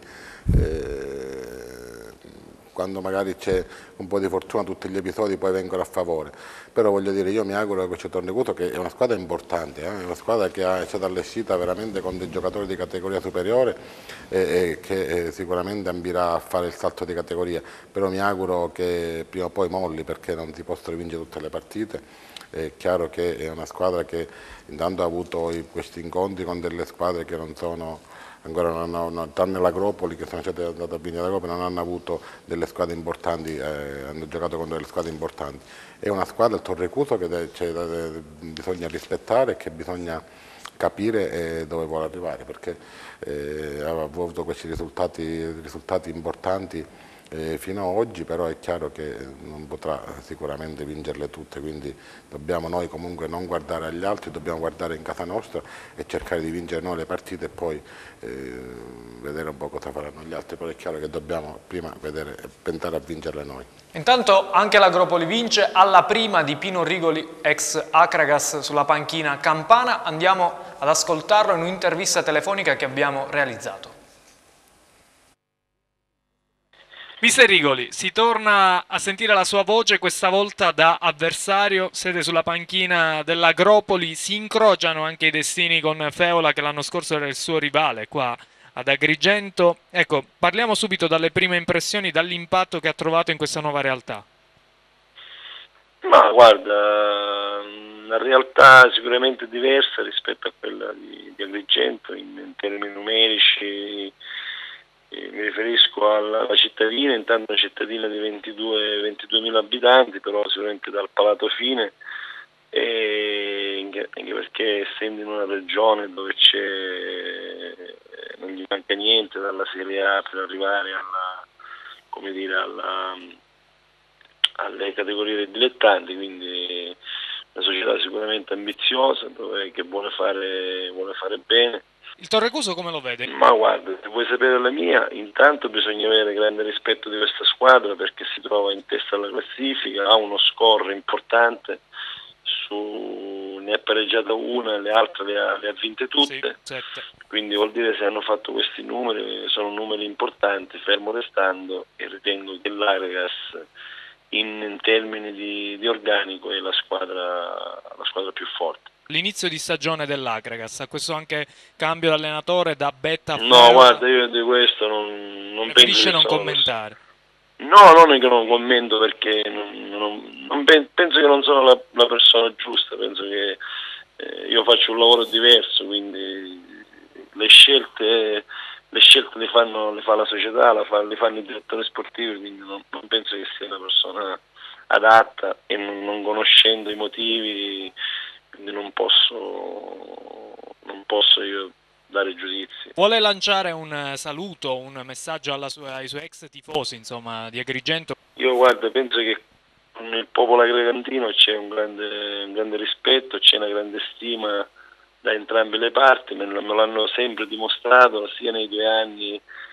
eh, quando magari c'è un po' di fortuna tutti gli episodi poi vengono a favore, però voglio dire, io mi auguro che questo Torrecuso, che è una squadra importante, eh, è una squadra che è stata allestita veramente con dei giocatori di categoria superiore e, e che eh, sicuramente ambirà a fare il salto di categoria, però mi auguro che prima o poi molli, perché non si possono vincere tutte le partite. È chiaro che è una squadra che intanto ha avuto i, questi incontri con delle squadre che non sono ancora non hanno, tranne l'Agropoli, che sono state andate a vincere l'Agropoli, non hanno avuto delle squadre importanti, eh, hanno giocato con delle squadre importanti. È una squadra, il Torrecuso, che cioè, bisogna rispettare e che bisogna capire eh, dove vuole arrivare, perché eh, ha avuto questi risultati, risultati importanti eh, fino ad oggi, però è chiaro che non potrà sicuramente vincerle tutte, quindi dobbiamo noi comunque non guardare agli altri, dobbiamo guardare in casa nostra e cercare di vincere noi le partite e poi eh, vedere un po' cosa faranno gli altri, però è chiaro che dobbiamo prima vedere e tentare a vincerle noi. Intanto anche l'Agropoli vince alla prima di Pino Rigoli, ex Acragas, sulla panchina campana. Andiamo ad ascoltarlo in un'intervista telefonica che abbiamo realizzato. Mister Rigoli, si torna a sentire la sua voce, questa volta da avversario, siete sulla panchina dell'Agropoli, si incrociano anche i destini con Feola, che l'anno scorso era il suo rivale qua ad Agrigento. Ecco, parliamo subito dalle prime impressioni, dall'impatto che ha trovato in questa nuova realtà. Ma guarda, una realtà sicuramente diversa rispetto a quella di, di Agrigento in, in termini numerici. Mi riferisco alla, alla cittadina, intanto una cittadina di ventiduemila abitanti, però sicuramente dal palato fine, e anche, anche perché essendo in una regione dove c'è, non gli manca niente dalla Serie A per arrivare alla, come dire, alla, alle categorie dei dilettanti, quindi una società sicuramente ambiziosa, dove, che vuole fare, vuole fare bene. Il Torrecuso come lo vede? Ma guarda, se vuoi sapere la mia, intanto bisogna avere grande rispetto di questa squadra perché si trova in testa alla classifica, ha uno score importante, su, ne ha pareggiata una, le altre le ha, le ha vinte tutte, sì, certo. Quindi vuol dire se hanno fatto questi numeri, sono numeri importanti, fermo restando, e ritengo che l'Acragas in, in termini di, di organico è la squadra, la squadra più forte. L'inizio di stagione dell'Acragas, ha questo anche cambio d'allenatore da Betta a No, Feola. Guarda, io di questo non, non penso che non commentare. No, non è che non commento perché non, non, non penso che non sono la, la persona giusta, penso che eh, io faccio un lavoro diverso, quindi le scelte, le scelte le, fanno, le fa la società, la fa, le fanno i direttori sportivi, quindi non, non penso che sia la persona adatta e non, non conoscendo i motivi, quindi non posso, non posso io dare giudizi. Vuole lanciare un saluto, un messaggio alla sua, ai suoi ex tifosi, insomma, di Agrigento? Io guarda, penso che con il popolo agrigentino c'è un grande, un grande rispetto, c'è una grande stima da entrambe le parti, me lo, me l'hanno sempre dimostrato sia nei due anni che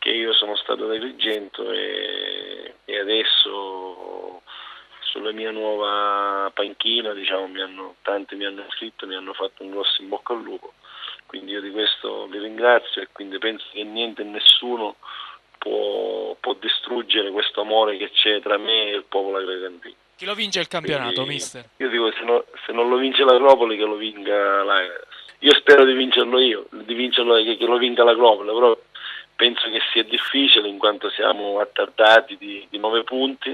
che io sono stato ad Agrigento e, e adesso sulla mia nuova panchina, diciamo, mi hanno, tanti mi hanno scritto, mi hanno fatto un grosso in bocca al lupo, quindi io di questo vi ringrazio e quindi penso che niente e nessuno può, può distruggere questo amore che c'è tra me e il popolo agrigentino. Chi lo vince il campionato, Quindi, mister? Io dico, se, no, se non lo vince l'Agropoli, che lo vinca l'Ajax. Io spero di vincerlo io, di vincerlo, che, che lo vinca l'Agropoli, però penso che sia difficile in quanto siamo attardati di, di nove punti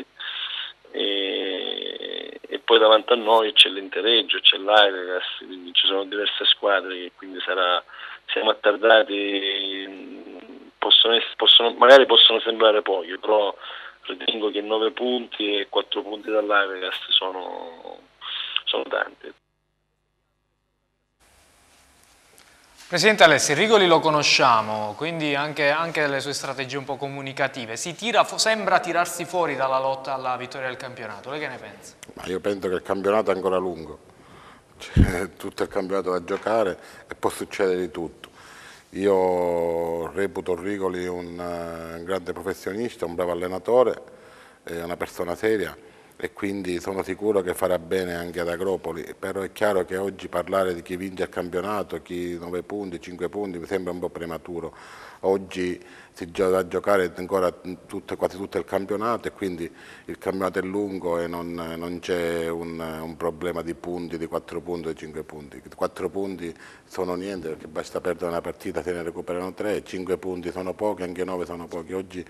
e, e poi davanti a noi c'è l'Intereggio, c'è l'Ajax, quindi ci sono diverse squadre che quindi sarà, siamo attardati, possono, possono, magari possono sembrare pochi, però ritengo che nove punti e quattro punti dall'Ajax sono, sono tanti. Presidente Alessi, Rigoli lo conosciamo, quindi anche, anche le sue strategie un po' comunicative. Si tira, sembra tirarsi fuori dalla lotta alla vittoria del campionato. Lei che ne pensa? Ma io penso che il campionato è ancora lungo, c'è tutto il campionato da giocare e può succedere di tutto. Io reputo Rigoli un, un grande professionista, un bravo allenatore, una persona seria e quindi sono sicuro che farà bene anche ad Agropoli, però è chiaro che oggi parlare di chi vince il campionato, chi nove punti, cinque punti mi sembra un po' prematuro. Oggi si gioca da giocare ancora tutto, quasi tutto il campionato e quindi il campionato è lungo e non, non c'è un, un problema di punti, di quattro punti o di cinque punti. quattro punti sono niente perché basta perdere una partita se ne recuperano tre, cinque punti sono pochi, anche nove sono pochi. Oggi,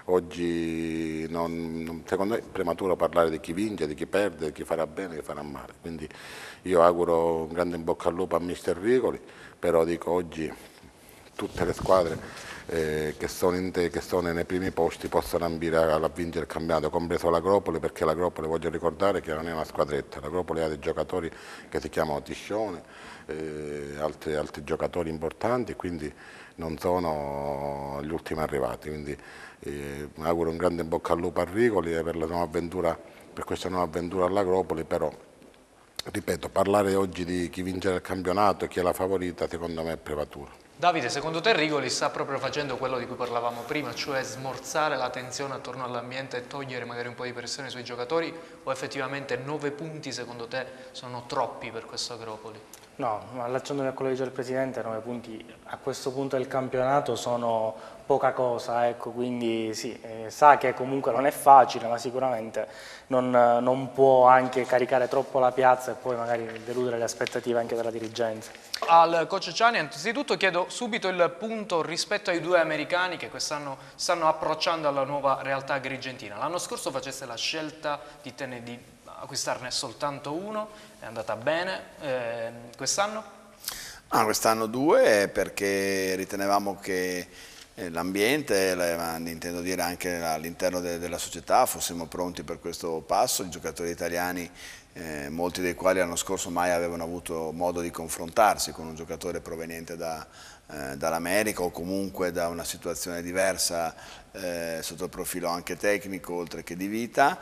oggi non, secondo me è prematuro parlare di chi vince, di chi perde, di chi farà bene, di chi farà male. Quindi io auguro un grande in bocca al lupo a mister Rigoli, però dico oggi tutte le squadre eh, che, sono in te, che sono nei primi posti possono ambire a, a vincere il campionato, compreso l'Agropoli, perché l'Agropoli voglio ricordare che non è una squadretta, l'Agropoli ha dei giocatori che si chiamano Tiscione, eh, altri, altri giocatori importanti, quindi non sono gli ultimi arrivati, quindi eh, auguro un grande in bocca al lupo a Rigoli per, la nuova avventura, per questa nuova avventura all'Agropoli, però ripeto, parlare oggi di chi vincerà il campionato e chi è la favorita secondo me è prematuro. Davide, secondo te Rigoli sta proprio facendo quello di cui parlavamo prima, cioè smorzare la tensione attorno all'ambiente e togliere magari un po' di pressione sui giocatori, o effettivamente nove punti secondo te sono troppi per questo Agropoli? No, allacciandomi a quello che dice il Presidente, nove punti a questo punto del campionato sono poca cosa, ecco, quindi sì, eh, sa che comunque non è facile, ma sicuramente non, non può anche caricare troppo la piazza e poi magari deludere le aspettative anche della dirigenza. Al coach Ciani, anzitutto chiedo subito il punto rispetto ai due americani che quest'anno stanno approcciando alla nuova realtà agrigentina. L'anno scorso faceste la scelta di, tenere, di acquistarne soltanto uno, è andata bene, eh, quest'anno? Ah, quest'anno due perché ritenevamo che l'ambiente, intendo dire anche all'interno de della società, fossimo pronti per questo passo. I giocatori italiani, eh, molti dei quali l'anno scorso mai avevano avuto modo di confrontarsi con un giocatore proveniente da, eh, dall'America o comunque da una situazione diversa eh, sotto il profilo anche tecnico oltre che di vita,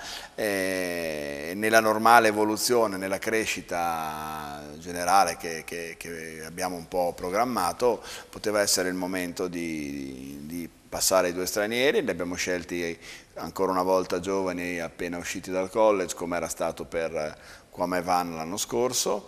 eh, nella normale evoluzione, nella crescita generale che, che, che abbiamo un po' programmato, poteva essere il momento di, di passare ai due stranieri. Li abbiamo scelti ancora una volta giovani appena usciti dal college, come era stato per Kwame Van l'anno scorso,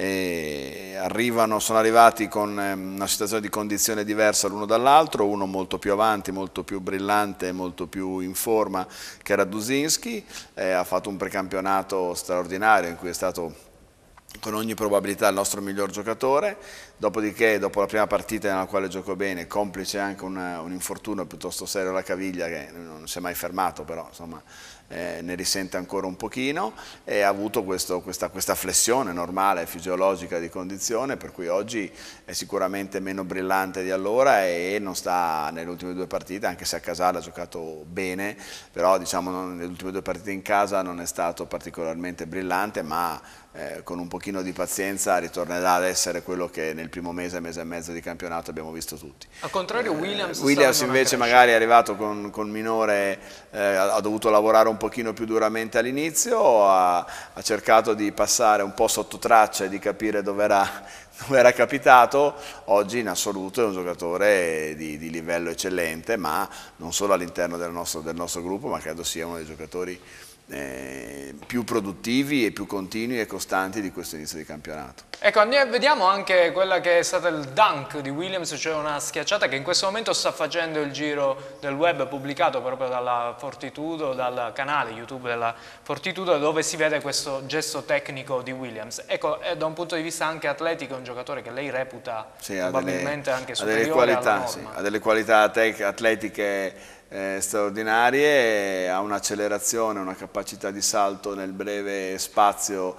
e arrivano, sono arrivati con una situazione di condizione diversa l'uno dall'altro, uno molto più avanti, molto più brillante, molto più in forma, che era Dusinski, eh, ha fatto un precampionato straordinario in cui è stato con ogni probabilità il nostro miglior giocatore. Dopodiché, dopo la prima partita nella quale giocò bene, complice anche un, un infortunio piuttosto serio alla caviglia che non si è mai fermato, però insomma eh, ne risente ancora un pochino, e ha avuto questo, questa, questa flessione normale, fisiologica di condizione, per cui oggi è sicuramente meno brillante di allora e non sta nelle ultime due partite, anche se a Casale ha giocato bene, però diciamo nelle ultime due partite in casa non è stato particolarmente brillante, ma Eh, con un pochino di pazienza ritornerà ad essere quello che nel primo mese, mese e mezzo di campionato abbiamo visto tutti. Al contrario Williams, eh, Williams invece magari è arrivato con, con minore, eh, ha dovuto lavorare un pochino più duramente all'inizio, ha, ha cercato di passare un po' sotto traccia e di capire dove era, dove era capitato. Oggi in assoluto è un giocatore di, di livello eccellente, ma non solo all'interno del nostro, del nostro gruppo, ma credo sia uno dei giocatori Eh, più produttivi e più continui e costanti di questo inizio di campionato. Ecco, andiamo, vediamo anche quella che è stata il dunk di Williams, cioè una schiacciata che in questo momento sta facendo il giro del web, pubblicato proprio dalla Fortitudo, dal canale YouTube della Fortitudo, dove si vede questo gesto tecnico di Williams. Ecco, da un punto di vista anche atletico è un giocatore che lei reputa sì, probabilmente delle, anche superiore ha delle qualità, alla sì, norma. ha delle qualità atletiche Eh, straordinarie, ha un'accelerazione, una capacità di salto nel breve spazio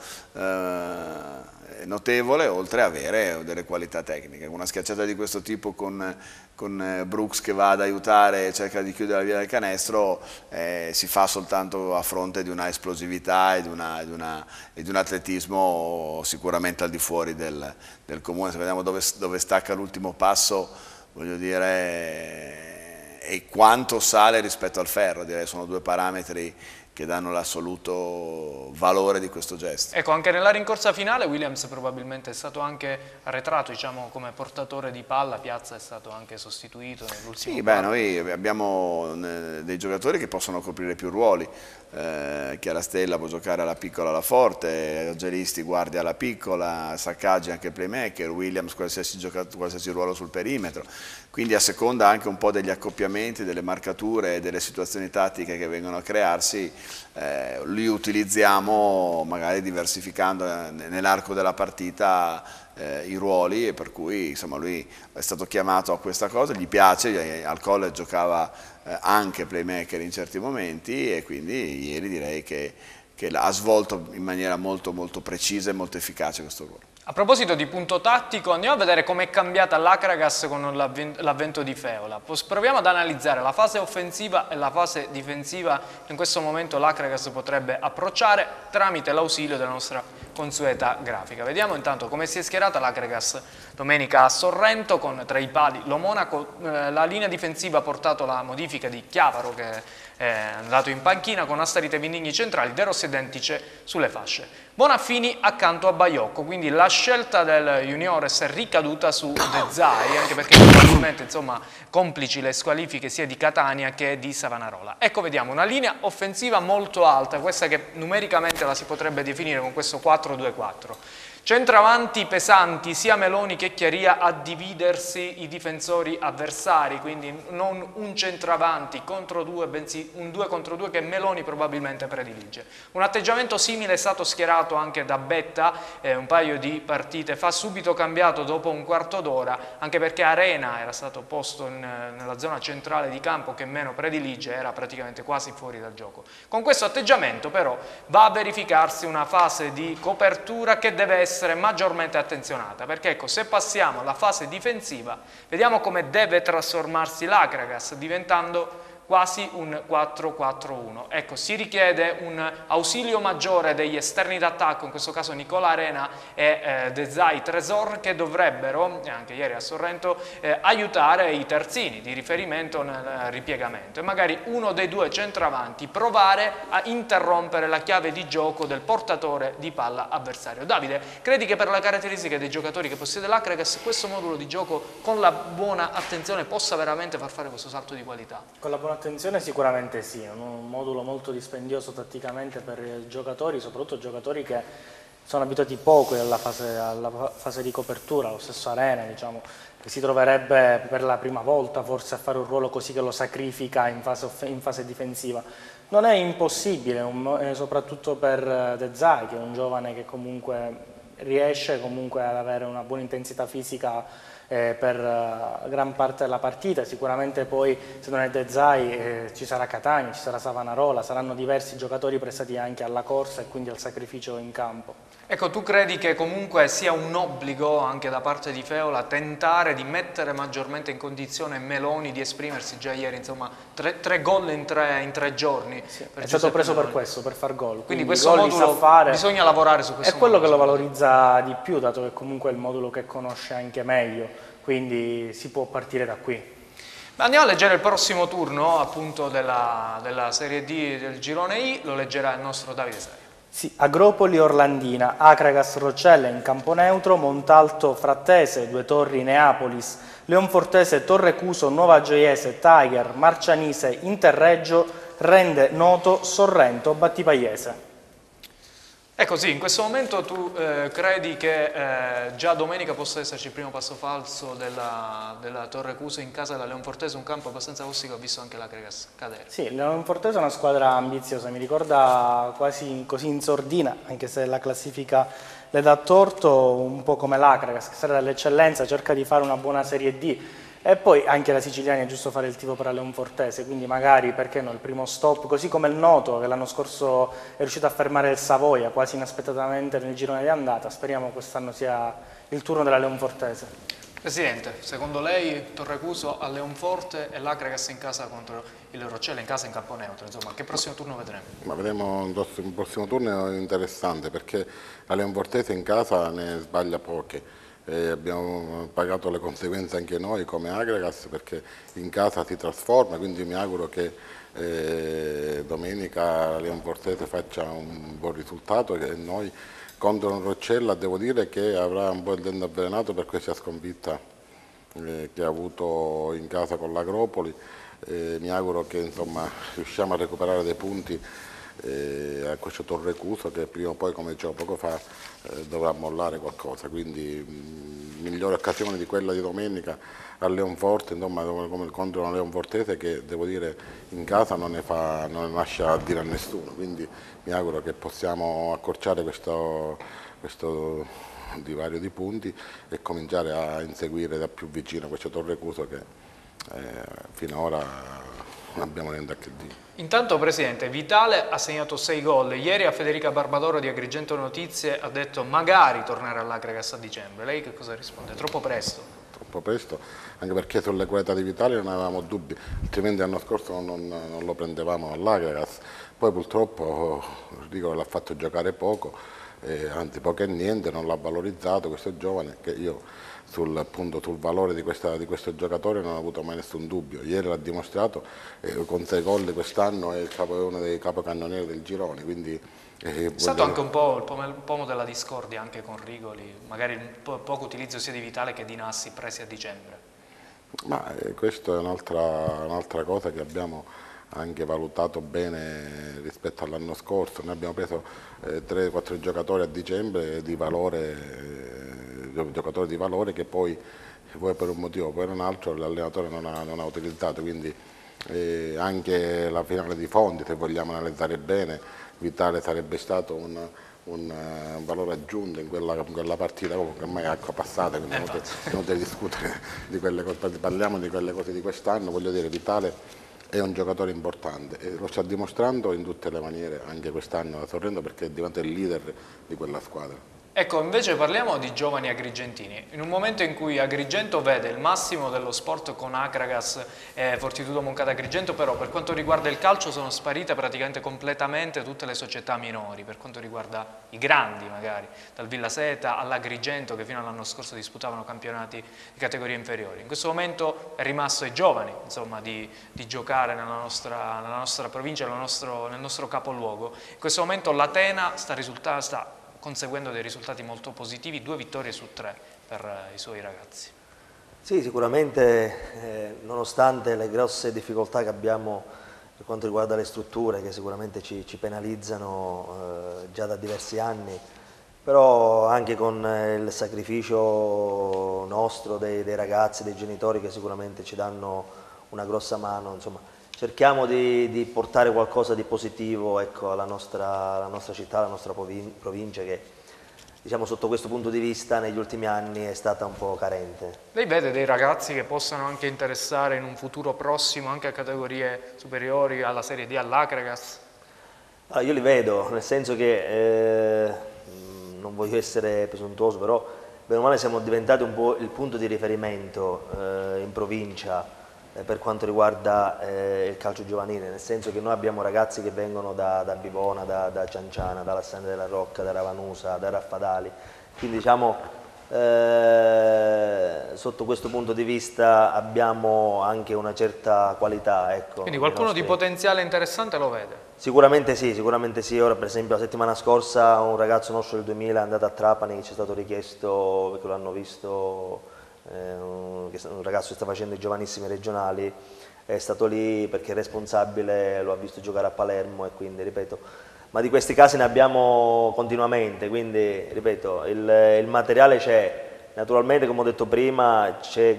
eh, notevole, oltre ad avere delle qualità tecniche. Una schiacciata di questo tipo con, con Brooks che va ad aiutare e cerca di chiudere la via del canestro eh, si fa soltanto a fronte di una esplosività e di, una, e di, una, e di un atletismo sicuramente al di fuori del, del comune. Se vediamo dove, dove stacca l'ultimo passo, voglio dire, e quanto sale rispetto al ferro, direi sono due parametri che danno l'assoluto valore di questo gesto. Ecco, anche nella rincorsa finale Williams probabilmente è stato anche arretrato, diciamo, come portatore di palla. Piazza è stato anche sostituito nell'ultimo. Sì, beh, noi abbiamo dei giocatori che possono coprire più ruoli. Eh, Chiara Stella può giocare alla piccola alla forte, Angelisti guardia alla piccola, Saccaggi anche playmaker, Williams qualsiasi, qualsiasi ruolo sul perimetro. Quindi a seconda anche un po' degli accoppiamenti, delle marcature e delle situazioni tattiche che vengono a crearsi, eh, li utilizziamo magari diversificando nell'arco della partita eh, i ruoli, e per cui insomma lui è stato chiamato a questa cosa, gli piace, al college giocava eh, anche playmaker in certi momenti e quindi ieri direi che, che ha svolto in maniera molto molto precisa e molto efficace questo ruolo. A proposito di punto tattico, andiamo a vedere com'è cambiata l'Akragas con l'avvento di Feola. Proviamo ad analizzare la fase offensiva e la fase difensiva. In questo momento l'Akragas potrebbe approcciare tramite l'ausilio della nostra consueta grafica. Vediamo intanto come si è schierata l'Akragas domenica a Sorrento, con tra i pali lo Monaco. La linea difensiva ha portato la modifica di Chiavaro, che è andato in panchina, con Astarite Vindigni centrali, De Rossi e Dentice sulle fasce. Bonaffini accanto a Baiocco, quindi la scelta del Juniores è ricaduta su De Zai, anche perché probabilmente, insomma, complici le squalifiche sia di Catania che di Savonarola. Ecco, vediamo una linea offensiva molto alta, questa che numericamente la si potrebbe definire con questo quattro due quattro. Centravanti pesanti, sia Meloni che Chiaria a dividersi i difensori avversari, quindi non un centravanti contro due, bensì un due contro due che Meloni probabilmente predilige. Un atteggiamento simile è stato schierato anche da Betta eh, un paio di partite fa, subito cambiato dopo un quarto d'ora, anche perché Arena era stato posto in, nella zona centrale di campo, che meno predilige, era praticamente quasi fuori dal gioco. Con questo atteggiamento però va a verificarsi una fase di copertura che deve essere essere maggiormente attenzionata, perché ecco, se passiamo alla fase difensiva vediamo come deve trasformarsi l'Akragas, diventando quasi un quattro quattro uno. Ecco, si richiede un ausilio maggiore degli esterni d'attacco, in questo caso Nicola Arena e eh, De Zai Tresor, che dovrebbero, anche ieri a Sorrento, eh, aiutare i terzini di riferimento nel ripiegamento, e magari uno dei due centravanti provare a interrompere la chiave di gioco del portatore di palla avversario. Davide, credi che per le caratteristiche dei giocatori che possiede l'Akragas questo modulo di gioco, con la buona attenzione, possa veramente far fare questo salto di qualità? Con la buona attenzione sicuramente sì, è un modulo molto dispendioso tatticamente per i giocatori, soprattutto giocatori che sono abituati poco alla fase, alla fase di copertura, lo stesso Arena, diciamo, che si troverebbe per la prima volta forse a fare un ruolo così che lo sacrifica in fase, in fase difensiva. Non è impossibile, un, soprattutto per De Zai, che è un giovane che comunque riesce comunque ad avere una buona intensità fisica Eh, per uh, gran parte della partita. Sicuramente poi, se non è De Zai, eh, ci sarà Catania, ci sarà Savonarola, saranno diversi giocatori prestati anche alla corsa e quindi al sacrificio in campo. Ecco, tu credi che comunque sia un obbligo anche da parte di Feola tentare di mettere maggiormente in condizione Meloni di esprimersi? Già ieri, insomma, tre, tre gol in tre, in tre giorni. Sì, è stato preso Meloni per questo, per far gol. Quindi, Quindi questo modulo fare, bisogna lavorare su questo. È quello modulo, che lo valorizza di più, dato che comunque è il modulo che conosce anche meglio, quindi si può partire da qui. Andiamo a leggere il prossimo turno appunto della, della Serie D del Girone I, lo leggerà il nostro Davide Saia. Sì, Agropoli Orlandina, Acragas Roccella in campo neutro, Montalto Frattese, Due Torri Neapolis, Leonfortese Torrecuso, Nuova Gioiese, Tiger, Marcianise, Interreggio, Rende Noto, Sorrento, Battipaiese. Ecco sì, in questo momento tu eh, credi che eh, già domenica possa esserci il primo passo falso della, della Torrecuso in casa della Leonfortese, un campo abbastanza ostico, ha visto anche l'Acragas cadere. Sì, la Leonfortese è una squadra ambiziosa, mi ricorda quasi così in sordina, anche se la classifica le dà torto, un po' come l'Acragas, che sarà dall'eccellenza, cerca di fare una buona Serie D. E poi anche la Siciliani è giusto fare il tifo per la Leonfortese, quindi magari, perché no, il primo stop, così come il Noto che l'anno scorso è riuscito a fermare il Savoia quasi inaspettatamente nel girone di andata, speriamo quest'anno sia il turno della Leonfortese. Presidente, secondo lei Torrecuso a Leonforte e l'Acragas in casa contro il Roccella in casa in campo neutro, insomma, che prossimo turno vedremo? Ma vedremo un prossimo turno interessante perché la Leonfortese in casa ne sbaglia poche. E abbiamo pagato le conseguenze anche noi come Acragas perché in casa si trasforma, quindi mi auguro che eh, domenica la Leonfortese faccia un buon risultato e noi contro un Roccella devo dire che avrà un po' il dente avvelenato per questa sconfitta eh, che ha avuto in casa con l'Agropoli. Eh, mi auguro che insomma riusciamo a recuperare dei punti eh, a questo Torrecuso che prima o poi, come dicevo poco fa, eh, dovrà mollare qualcosa, quindi mh, migliore occasione di quella di domenica a Leonforte, insomma, come contro una Leonfortese che devo dire in casa non ne, fa, non ne lascia dire a nessuno, quindi mi auguro che possiamo accorciare questo, questo divario di punti e cominciare a inseguire da più vicino questo Torrecuso che eh, finora non abbiamo niente a che dire. Intanto Presidente, Vitale ha segnato sei gol, ieri a Federica Barbadoro di Agrigento Notizie ha detto magari tornare all'Acragas a dicembre, lei che cosa risponde? Troppo presto? Troppo presto, anche perché sulle qualità di Vitale non avevamo dubbi, altrimenti l'anno scorso non, non lo prendevamo all'Acragas, poi purtroppo dico, l'ha fatto giocare poco, eh, anzi poco e niente, non l'ha valorizzato questo giovane che io sul, appunto, sul valore di, questa, di questo giocatore non ho avuto mai nessun dubbio, ieri l'ha dimostrato eh, con sei gol quest'anno è, il capo, è uno dei capocannonieri del girone, quindi è stato anche un po' il pomo, il pomo della discordia anche con Rigoli, magari un po', poco utilizzo sia di Vitale che di Nassi presi a dicembre. Ma eh, questa è un'altra un'altra cosa che abbiamo anche valutato bene rispetto all'anno scorso, noi abbiamo preso eh, tre quattro giocatori a dicembre di valore, eh, giocatori di valore che poi vuoi per un motivo, poi per un altro l'allenatore non ha, non ha utilizzato, quindi eh, anche la finale di Fondi, se vogliamo analizzare bene, Vitale sarebbe stato un, un, un valore aggiunto in quella, in quella partita, comunque ormai è acqua passata, quindi non è inutile discutere di quelle cose, parliamo di quelle cose di quest'anno, voglio dire Vitale è un giocatore importante e lo sta dimostrando in tutte le maniere anche quest'anno a Sorrento perché diventa il leader di quella squadra. Ecco, invece parliamo di giovani agrigentini. In un momento in cui Agrigento vede il massimo dello sport con Acragas e Fortitudo Moncada Agrigento, però per quanto riguarda il calcio sono sparite praticamente completamente tutte le società minori, per quanto riguarda i grandi magari, dal Villaseta all'Agrigento che fino all'anno scorso disputavano campionati di categorie inferiori. In questo momento è rimasto ai giovani insomma, di, di giocare nella nostra, nella nostra provincia, nel nostro, nel nostro capoluogo. In questo momento l'Atena sta risultando... Sta conseguendo dei risultati molto positivi, due vittorie su tre per eh, i suoi ragazzi. Sì, sicuramente eh, nonostante le grosse difficoltà che abbiamo per quanto riguarda le strutture che sicuramente ci, ci penalizzano eh, già da diversi anni, però anche con eh, il sacrificio nostro dei, dei ragazzi, dei genitori che sicuramente ci danno una grossa mano, insomma, cerchiamo di, di portare qualcosa di positivo ecco, alla, nostra, alla nostra città, alla nostra provincia che diciamo, sotto questo punto di vista negli ultimi anni è stata un po' carente. Lei vede dei ragazzi che possano anche interessare in un futuro prossimo anche a categorie superiori alla Serie D, all'Acragas? Allora, io li vedo, nel senso che, eh, non voglio essere presuntuoso, però bene o male siamo diventati un po' il punto di riferimento eh, in provincia per quanto riguarda eh, il calcio giovanile, nel senso che noi abbiamo ragazzi che vengono da, da Bivona, da, da Cianciana, da Lassane della Rocca, da Ravanusa, da Raffadali, quindi diciamo eh, sotto questo punto di vista abbiamo anche una certa qualità. Ecco, quindi qualcuno nostri... di potenziale interessante lo vede? Sicuramente sì, sicuramente sì. Ora per esempio la settimana scorsa un ragazzo nostro del duemila è andato a Trapani, che ci è stato richiesto, perché l'hanno visto, eh, un, un ragazzo che sta facendo i giovanissimi regionali, è stato lì perché è responsabile, lo ha visto giocare a Palermo, e quindi ripeto, ma di questi casi ne abbiamo continuamente, quindi ripeto, il, il materiale c'è, naturalmente come ho detto prima c'è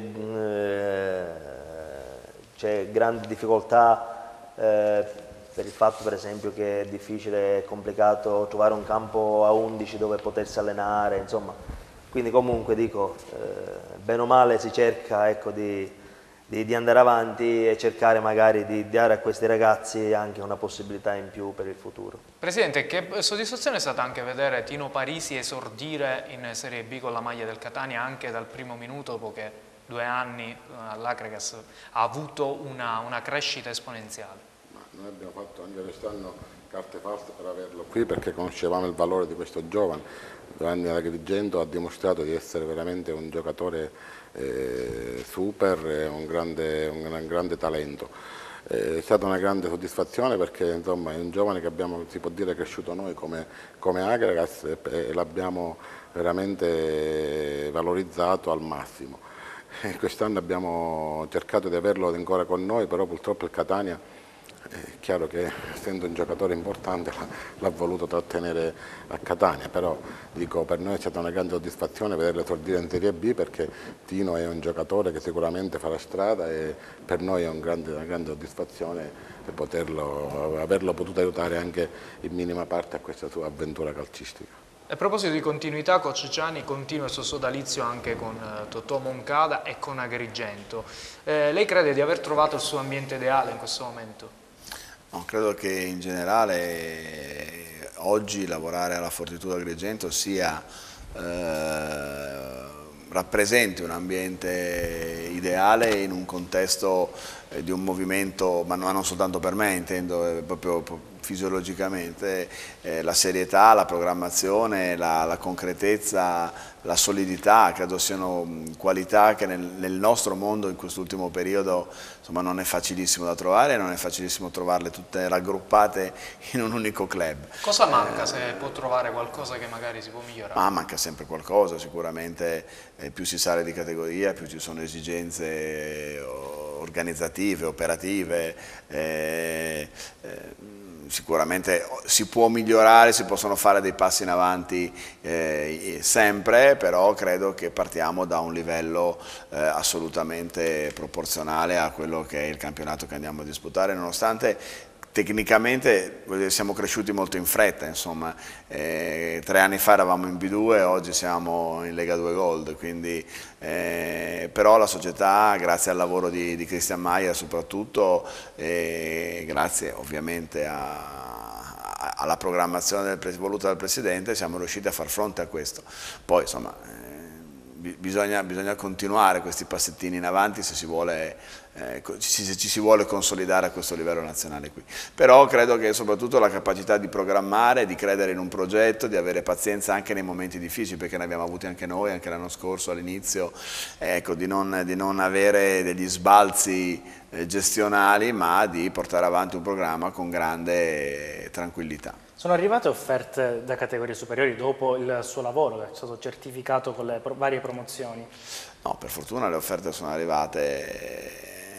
eh, grande difficoltà eh, per il fatto per esempio che è difficile e complicato trovare un campo a undici dove potersi allenare, insomma, quindi comunque dico, eh, bene o male si cerca, ecco, di... Di, di andare avanti e cercare magari di dare a questi ragazzi anche una possibilità in più per il futuro. Presidente, che soddisfazione è stata anche vedere Tino Parisi esordire in Serie B con la maglia del Catania anche dal primo minuto, dopo che due anni all'Acragas ha avuto una, una crescita esponenziale. Ma noi abbiamo fatto anche quest'anno carte false per averlo qui perché conoscevamo il valore di questo giovane. Giovanni Agrigento ha dimostrato di essere veramente un giocatore Eh, super, è un grande, un, un grande talento. Eh, è stata una grande soddisfazione perché insomma è un giovane che abbiamo, si può dire, cresciuto noi come, come Acragas e, e l'abbiamo veramente valorizzato al massimo. Quest'anno abbiamo cercato di averlo ancora con noi, però purtroppo il Catania è chiaro che essendo un giocatore importante l'ha voluto trattenere a Catania, però dico, per noi è stata una grande soddisfazione vederlo esordire in Serie B perché Tino è un giocatore che sicuramente farà strada e per noi è un grande, una grande soddisfazione poterlo, averlo potuto aiutare anche in minima parte a questa sua avventura calcistica. A proposito di continuità, Coach Ciani continua il suo sodalizio anche con eh, Totò Moncada e con Agrigento. Eh, lei crede di aver trovato il suo ambiente ideale in questo momento? No, credo che in generale oggi lavorare alla Fortitudo Agrigento sia, eh, rappresenti un ambiente ideale in un contesto eh, di un movimento, ma non soltanto per me, intendo eh, proprio fisiologicamente, eh, la serietà, la programmazione, la, la concretezza, la solidità, credo siano qualità che nel, nel nostro mondo in quest'ultimo periodo insomma, non è facilissimo da trovare, non è facilissimo trovarle tutte raggruppate in un unico club. Cosa manca, eh, se può trovare qualcosa che magari si può migliorare? Ma manca sempre qualcosa, sicuramente eh, più si sale di categoria, più ci sono esigenze organizzative, operative, eh, eh, sicuramente si può migliorare, si possono fare dei passi in avanti eh, sempre, però credo che partiamo da un livello eh, assolutamente proporzionale a quello che è il campionato che andiamo a disputare, nonostante tecnicamente siamo cresciuti molto in fretta, insomma, eh, tre anni fa eravamo in B due, oggi siamo in Lega due Gold, quindi, eh, però la società, grazie al lavoro di, di Christian Maier soprattutto, e grazie ovviamente a, a, alla programmazione del, voluta dal Presidente, siamo riusciti a far fronte a questo. Poi insomma, eh, bisogna, bisogna continuare questi passettini in avanti se si vuole... Eh, ci, ci si vuole consolidare a questo livello nazionale qui, però credo che soprattutto la capacità di programmare, di credere in un progetto, di avere pazienza anche nei momenti difficili, perché ne abbiamo avuti anche noi, anche l'anno scorso all'inizio, ecco, di, non, di non avere degli sbalzi eh, gestionali, ma di portare avanti un programma con grande tranquillità. Sono arrivate offerte da categorie superiori dopo il suo lavoro, che è stato certificato con le pro- varie promozioni? No, per fortuna le offerte sono arrivate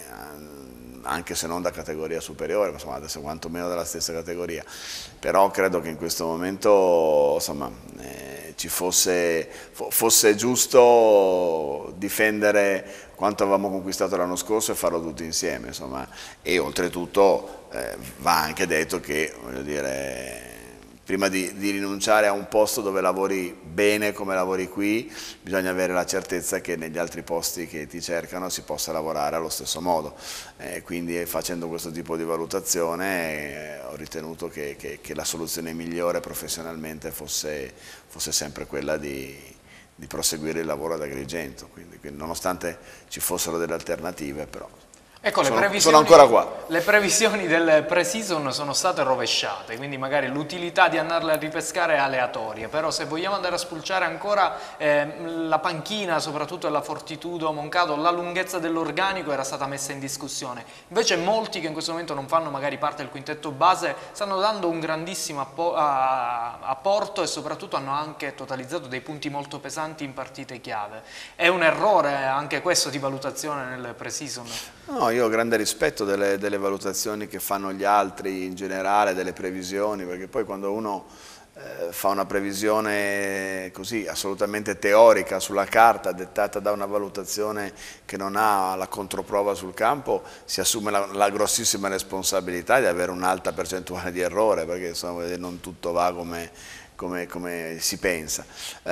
anche se non da categoria superiore, ma insomma adesso quantomeno dalla stessa categoria, però credo che in questo momento insomma, eh, ci fosse, fosse giusto difendere quanto avevamo conquistato l'anno scorso e farlo tutti insieme, insomma. E oltretutto eh, va anche detto che, voglio dire, prima di, di rinunciare a un posto dove lavori bene come lavori qui, bisogna avere la certezza che negli altri posti che ti cercano si possa lavorare allo stesso modo. Eh, quindi facendo questo tipo di valutazione eh, ho ritenuto che, che, che la soluzione migliore professionalmente fosse, fosse sempre quella di, di proseguire il lavoro ad Agrigento, quindi, quindi, nonostante ci fossero delle alternative, però. Ecco, le sono, previsioni, sono ancora qua. Le previsioni del pre-season sono state rovesciate, quindi magari l'utilità di andarle a ripescare è aleatoria, però se vogliamo andare a spulciare ancora eh, la panchina, soprattutto la Fortitudo Moncado, la lunghezza dell'organico era stata messa in discussione. Invece molti che in questo momento non fanno magari parte del quintetto base stanno dando un grandissimo appo a apporto e soprattutto hanno anche totalizzato dei punti molto pesanti in partite chiave. È un errore anche questo di valutazione nel pre-season? No, io ho grande rispetto delle, delle valutazioni che fanno gli altri in generale, delle previsioni, perché poi quando uno eh, fa una previsione così assolutamente teorica sulla carta, dettata da una valutazione che non ha la controprova sul campo, si assume la, la grossissima responsabilità di avere un'alta percentuale di errore, perché insomma, non tutto va come... Come, come si pensa. Eh,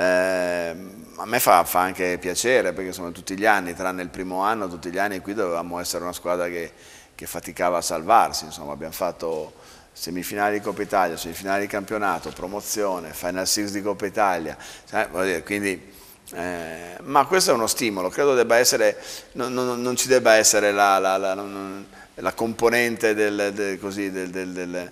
a me fa, fa anche piacere perché insomma tutti gli anni, tranne il primo anno, tutti gli anni qui dovevamo essere una squadra che, che faticava a salvarsi, insomma abbiamo fatto semifinali di Coppa Italia, semifinali di campionato, promozione, Final Six di Coppa Italia, cioè, voglio dire, quindi, eh, ma questo è uno stimolo, credo debba essere, non, non, non ci debba essere la, la, la, non, la componente del, del, così, del, del, del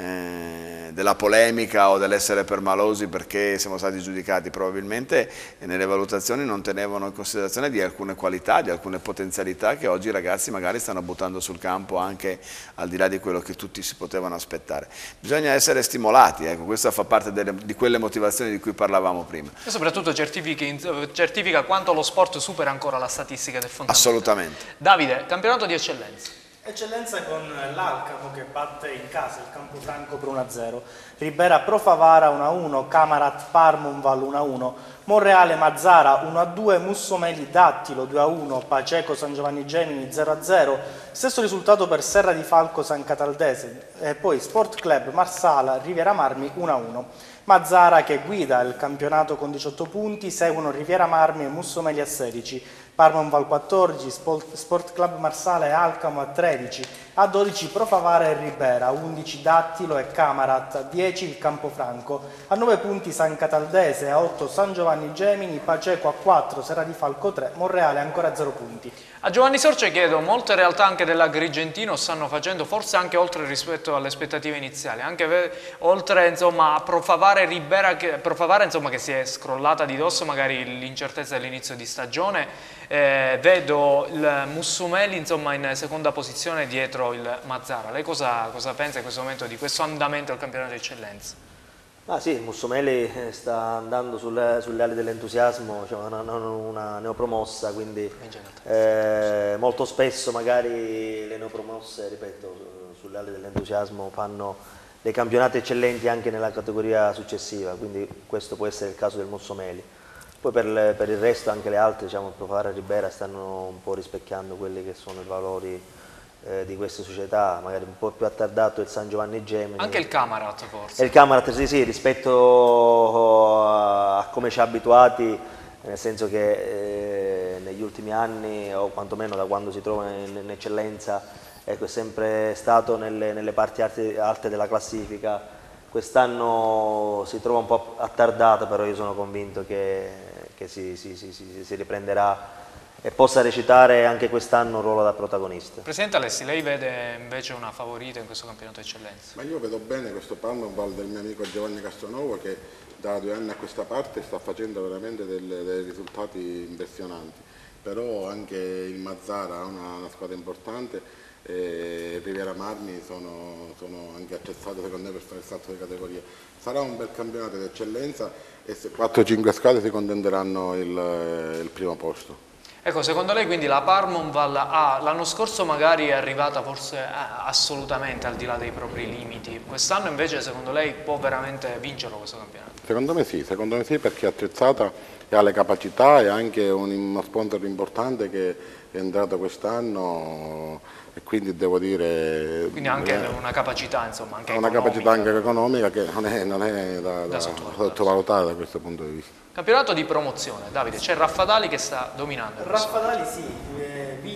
Eh, della polemica o dell'essere permalosi perché siamo stati giudicati. Probabilmente nelle valutazioni non tenevano in considerazione di alcune qualità, di alcune potenzialità che oggi i ragazzi magari stanno buttando sul campo anche al di là di quello che tutti si potevano aspettare. Bisogna essere stimolati, ecco, questa fa parte delle, di quelle motivazioni di cui parlavamo prima. E soprattutto certifica, certifica quanto lo sport supera ancora la statistica del fondamentale. Assolutamente. Davide, campionato di eccellenza. Eccellenza con l'Alcamo che batte in casa il Campofranco per uno a zero, Ribera Pro Favara uno a uno, Camarat Parmonval uno a uno, Monreale Mazzara uno a due, Mussomeli Dattilo due a uno, Paceco San Giovanni Gemini zero a zero, stesso risultato per Serra di Falco San Cataldese e poi Sport Club Marsala Riviera Marmi uno a uno. Mazzara che guida il campionato con diciotto punti, seguono Riviera Marmi e Mussomeli a sedici, Parmonval quattordici, Sport Club Marsala e Alcamo a tredici, a dodici Pro Favara e Ribera, a undici Dattilo e Camarat, a dieci il Campofranco, a nove punti San Cataldese, a otto San Giovanni Gemini, Paceco a quattro, Serra di Falco tre, Monreale ancora a zero punti. A Giovanni Sorce chiedo, molte realtà anche dell'Agrigentino stanno facendo forse anche oltre rispetto alle aspettative iniziali, anche oltre insomma a Pro Favara e Ribera, che, Pro Favara insomma che si è scrollata di dosso magari l'incertezza dell'inizio di stagione. Eh, vedo il Mussomeli insomma in seconda posizione dietro il Mazzara. Lei cosa, cosa pensa in questo momento di questo andamento del campionato di eccellenza? Ah sì, Mussomeli sta andando sulle, sulle ali dell'entusiasmo, cioè una, una neopromossa, quindi eh, molto spesso magari le neopromosse, ripeto, sulle ali dell'entusiasmo fanno dei campionati eccellenti anche nella categoria successiva, quindi questo può essere il caso del Mussomeli. Poi per, per il resto anche le altre, diciamo, Pro Favara e Ribera stanno un po' rispecchiando quelli che sono i valori eh, di queste società, magari un po' più attardato il San Giovanni Gemini. Anche il Camarat forse. E il Camarat sì, sì, rispetto a, a come ci ha abituati, nel senso che eh, negli ultimi anni, o quantomeno da quando si trova in, in eccellenza, ecco, è sempre stato nelle, nelle parti alte, alte della classifica. Quest'anno si trova un po' attardato, però io sono convinto che, che si, si, si, si, si riprenderà e possa recitare anche quest'anno un ruolo da protagonista. Presidente Alessi, lei vede invece una favorita in questo campionato di eccellenza? Ma io vedo bene questo Parmonval del mio amico Giovanni Castronovo che da due anni a questa parte sta facendo veramente delle, dei risultati impressionanti, però anche il Mazzara ha una, una squadra importante e Riviera Marmi sono, sono anche attrezzate secondo me per fare il salto di categoria. Sarà un bel campionato di eccellenza e quattro cinque squadre si contenderanno il, il primo posto. Ecco, secondo lei quindi la Parmonval l'anno scorso magari è arrivata forse eh, assolutamente al di là dei propri limiti, quest'anno invece secondo lei può veramente vincerlo questo campionato? Secondo me sì, secondo me sì perché è attrezzata e ha le capacità e anche un, uno sponsor importante che è entrato quest'anno e quindi devo dire... Quindi anche eh, una capacità insomma, anche una economica. capacità anche economica che non è, non è da, da, da sottovalutare da questo punto di vista. Campionato di promozione, Davide, c'è Raffadali che sta dominando. Raffadali sì, eh, vince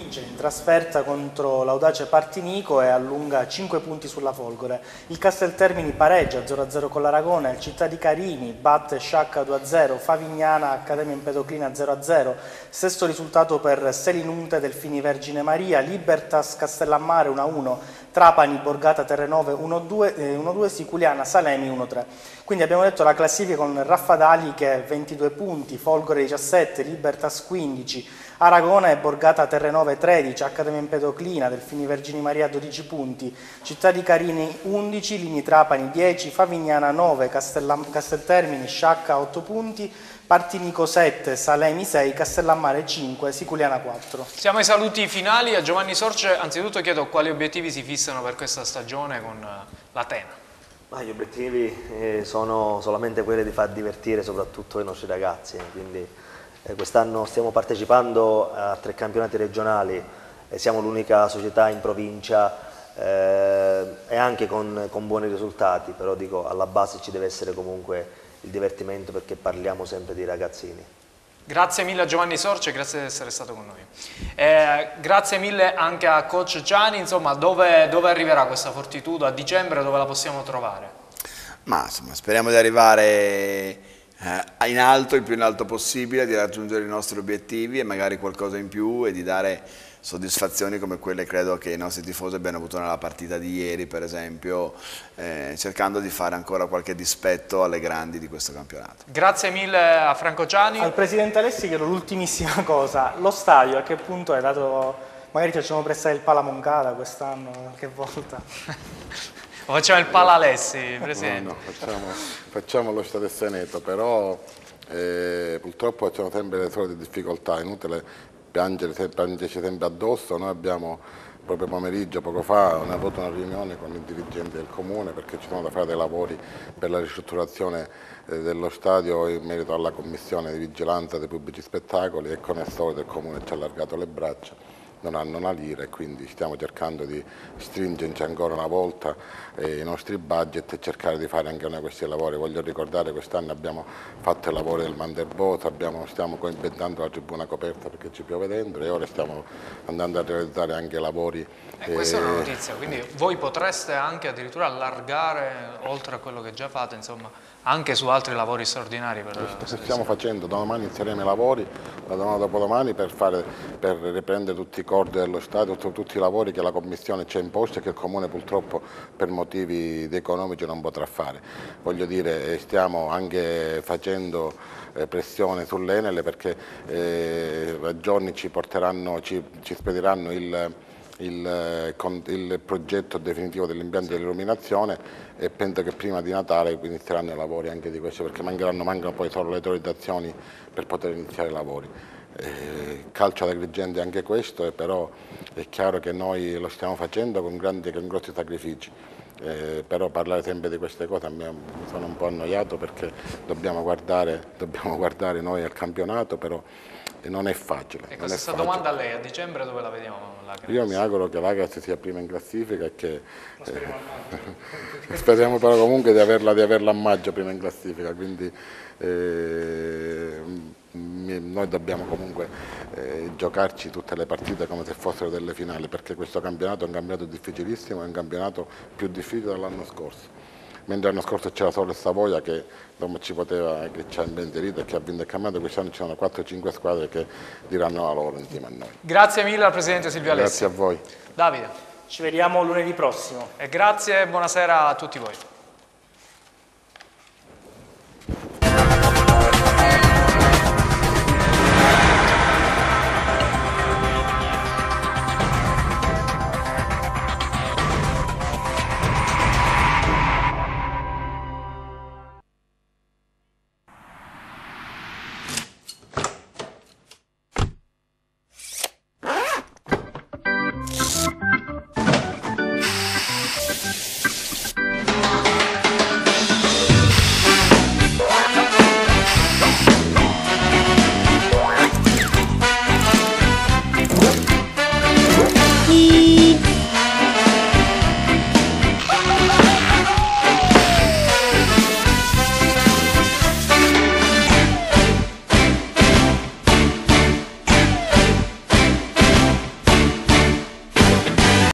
vince in trasferta contro l'Audace Partinico e allunga cinque punti sulla Folgore. Il Casteltermini pareggia zero a zero con l'Aragona, il Città di Carini batte Sciacca due a zero, Favignana Accademia Empedoclina zero a zero, stesso risultato per Selinunte Delfini Vergine Maria, Libertas Castellammare uno a uno, Trapani Borgata Terrenove uno a due, Siculiana Salemi uno a tre. Quindi abbiamo detto la classifica con Raffadali che ventidue punti, Folgore diciassette, Libertas quindici, Aragona e Borgata Terrenove tredici, Accademia Empedoclina, Delfini Vergini Maria dodici punti, Città di Carini undici, Lini Trapani dieci, Favignana nove, Casteltermini Sciacca otto punti, Partinico sette, Salemi sei, Castellammare cinque, Siculiana quattro. Siamo ai saluti finali. A Giovanni Sorce anzitutto chiedo quali obiettivi si fissano per questa stagione con l'Atena. Ma gli obiettivi eh, sono solamente quelli di far divertire soprattutto i nostri ragazzi, quindi eh, quest'anno stiamo partecipando a tre campionati regionali, eh, siamo l'unica società in provincia eh, e anche con, con buoni risultati, però dico alla base ci deve essere comunque il divertimento perché parliamo sempre di ragazzini. Grazie mille a Giovanni Sorce, grazie di essere stato con noi. Eh, grazie mille anche a coach Gianni. Insomma, dove, dove arriverà questa Fortitudo a dicembre, dove la possiamo trovare? Ma insomma, speriamo di arrivare eh, in alto, il più in alto possibile, di raggiungere i nostri obiettivi e magari qualcosa in più e di dare soddisfazioni come quelle credo che i nostri tifosi abbiano avuto nella partita di ieri, per esempio, eh, cercando di fare ancora qualche dispetto alle grandi di questo campionato. Grazie mille a Franco Gianni. Al Presidente Alessi chiedo l'ultimissima cosa, lo stadio a che punto è dato, magari ci facciamo prestare il Pala Moncada quest'anno, qualche volta. Facciamo il Pala Alessi, Presidente. No, no, facciamo, facciamo lo stadio Seneto, però eh, purtroppo c'erano sempre le solite difficoltà, è inutile piangere sempre, sempre addosso. Noi abbiamo proprio pomeriggio, poco fa, abbiamo avuto una riunione con i dirigenti del comune perché ci sono da fare dei lavori per la ristrutturazione eh, dello stadio in merito alla commissione di vigilanza dei pubblici spettacoli e con il solito del comune ci ha allargato le braccia, non hanno una lira e quindi stiamo cercando di stringerci ancora una volta eh, i nostri budget e cercare di fare anche noi questi lavori. Voglio ricordare che quest'anno abbiamo fatto i lavori del Manderbot, abbiamo, stiamo coinventando la tribuna coperta perché ci piove dentro e ora stiamo andando a realizzare anche lavori. E questa eh, è una notizia, quindi voi potreste anche addirittura allargare, oltre a quello che già fate, insomma, anche su altri lavori straordinari. Per lo stiamo facendo, domani inizieremo i lavori, la domani dopodomani per, fare, per riprendere tutti i cordi dello stadio, tutti i lavori che la Commissione ci ha imposto e che il Comune purtroppo per motivi economici non potrà fare. Voglio dire, stiamo anche facendo pressione sull'Enel perché eh, a giorni ci porteranno, ci, ci spediranno il Il, il progetto definitivo dell'impianto di illuminazione e penso che prima di Natale inizieranno i lavori anche di questo perché mancheranno, mancano poi solo le autorizzazioni per poter iniziare i lavori. Eh, calcio ad agrigente anche questo, eh, però è chiaro che noi lo stiamo facendo con, grandi, con grossi sacrifici. Eh, però parlare sempre di queste cose a me mi sono un po' annoiato perché dobbiamo guardare, dobbiamo guardare noi al campionato, però non è facile. Ecco, questa domanda a lei, a dicembre dove la vediamo? Io mi auguro che l'Agaz sia prima in classifica e che eh, speriamo però comunque di averla, di averla a maggio prima in classifica, quindi eh, noi dobbiamo comunque eh, giocarci tutte le partite come se fossero delle finali perché questo campionato è un campionato difficilissimo, è un campionato più difficile dell'anno scorso. Mentre l'anno scorso c'era solo il Savoia che ci poteva, che ci ha impensierito e che ha vinto il campionato, quest'anno ci sono quattro cinque squadre che diranno la loro insieme a noi. Grazie mille al Presidente Silvio Alessi. Grazie a voi. Davide. Ci vediamo lunedì prossimo. E grazie e buonasera a tutti voi.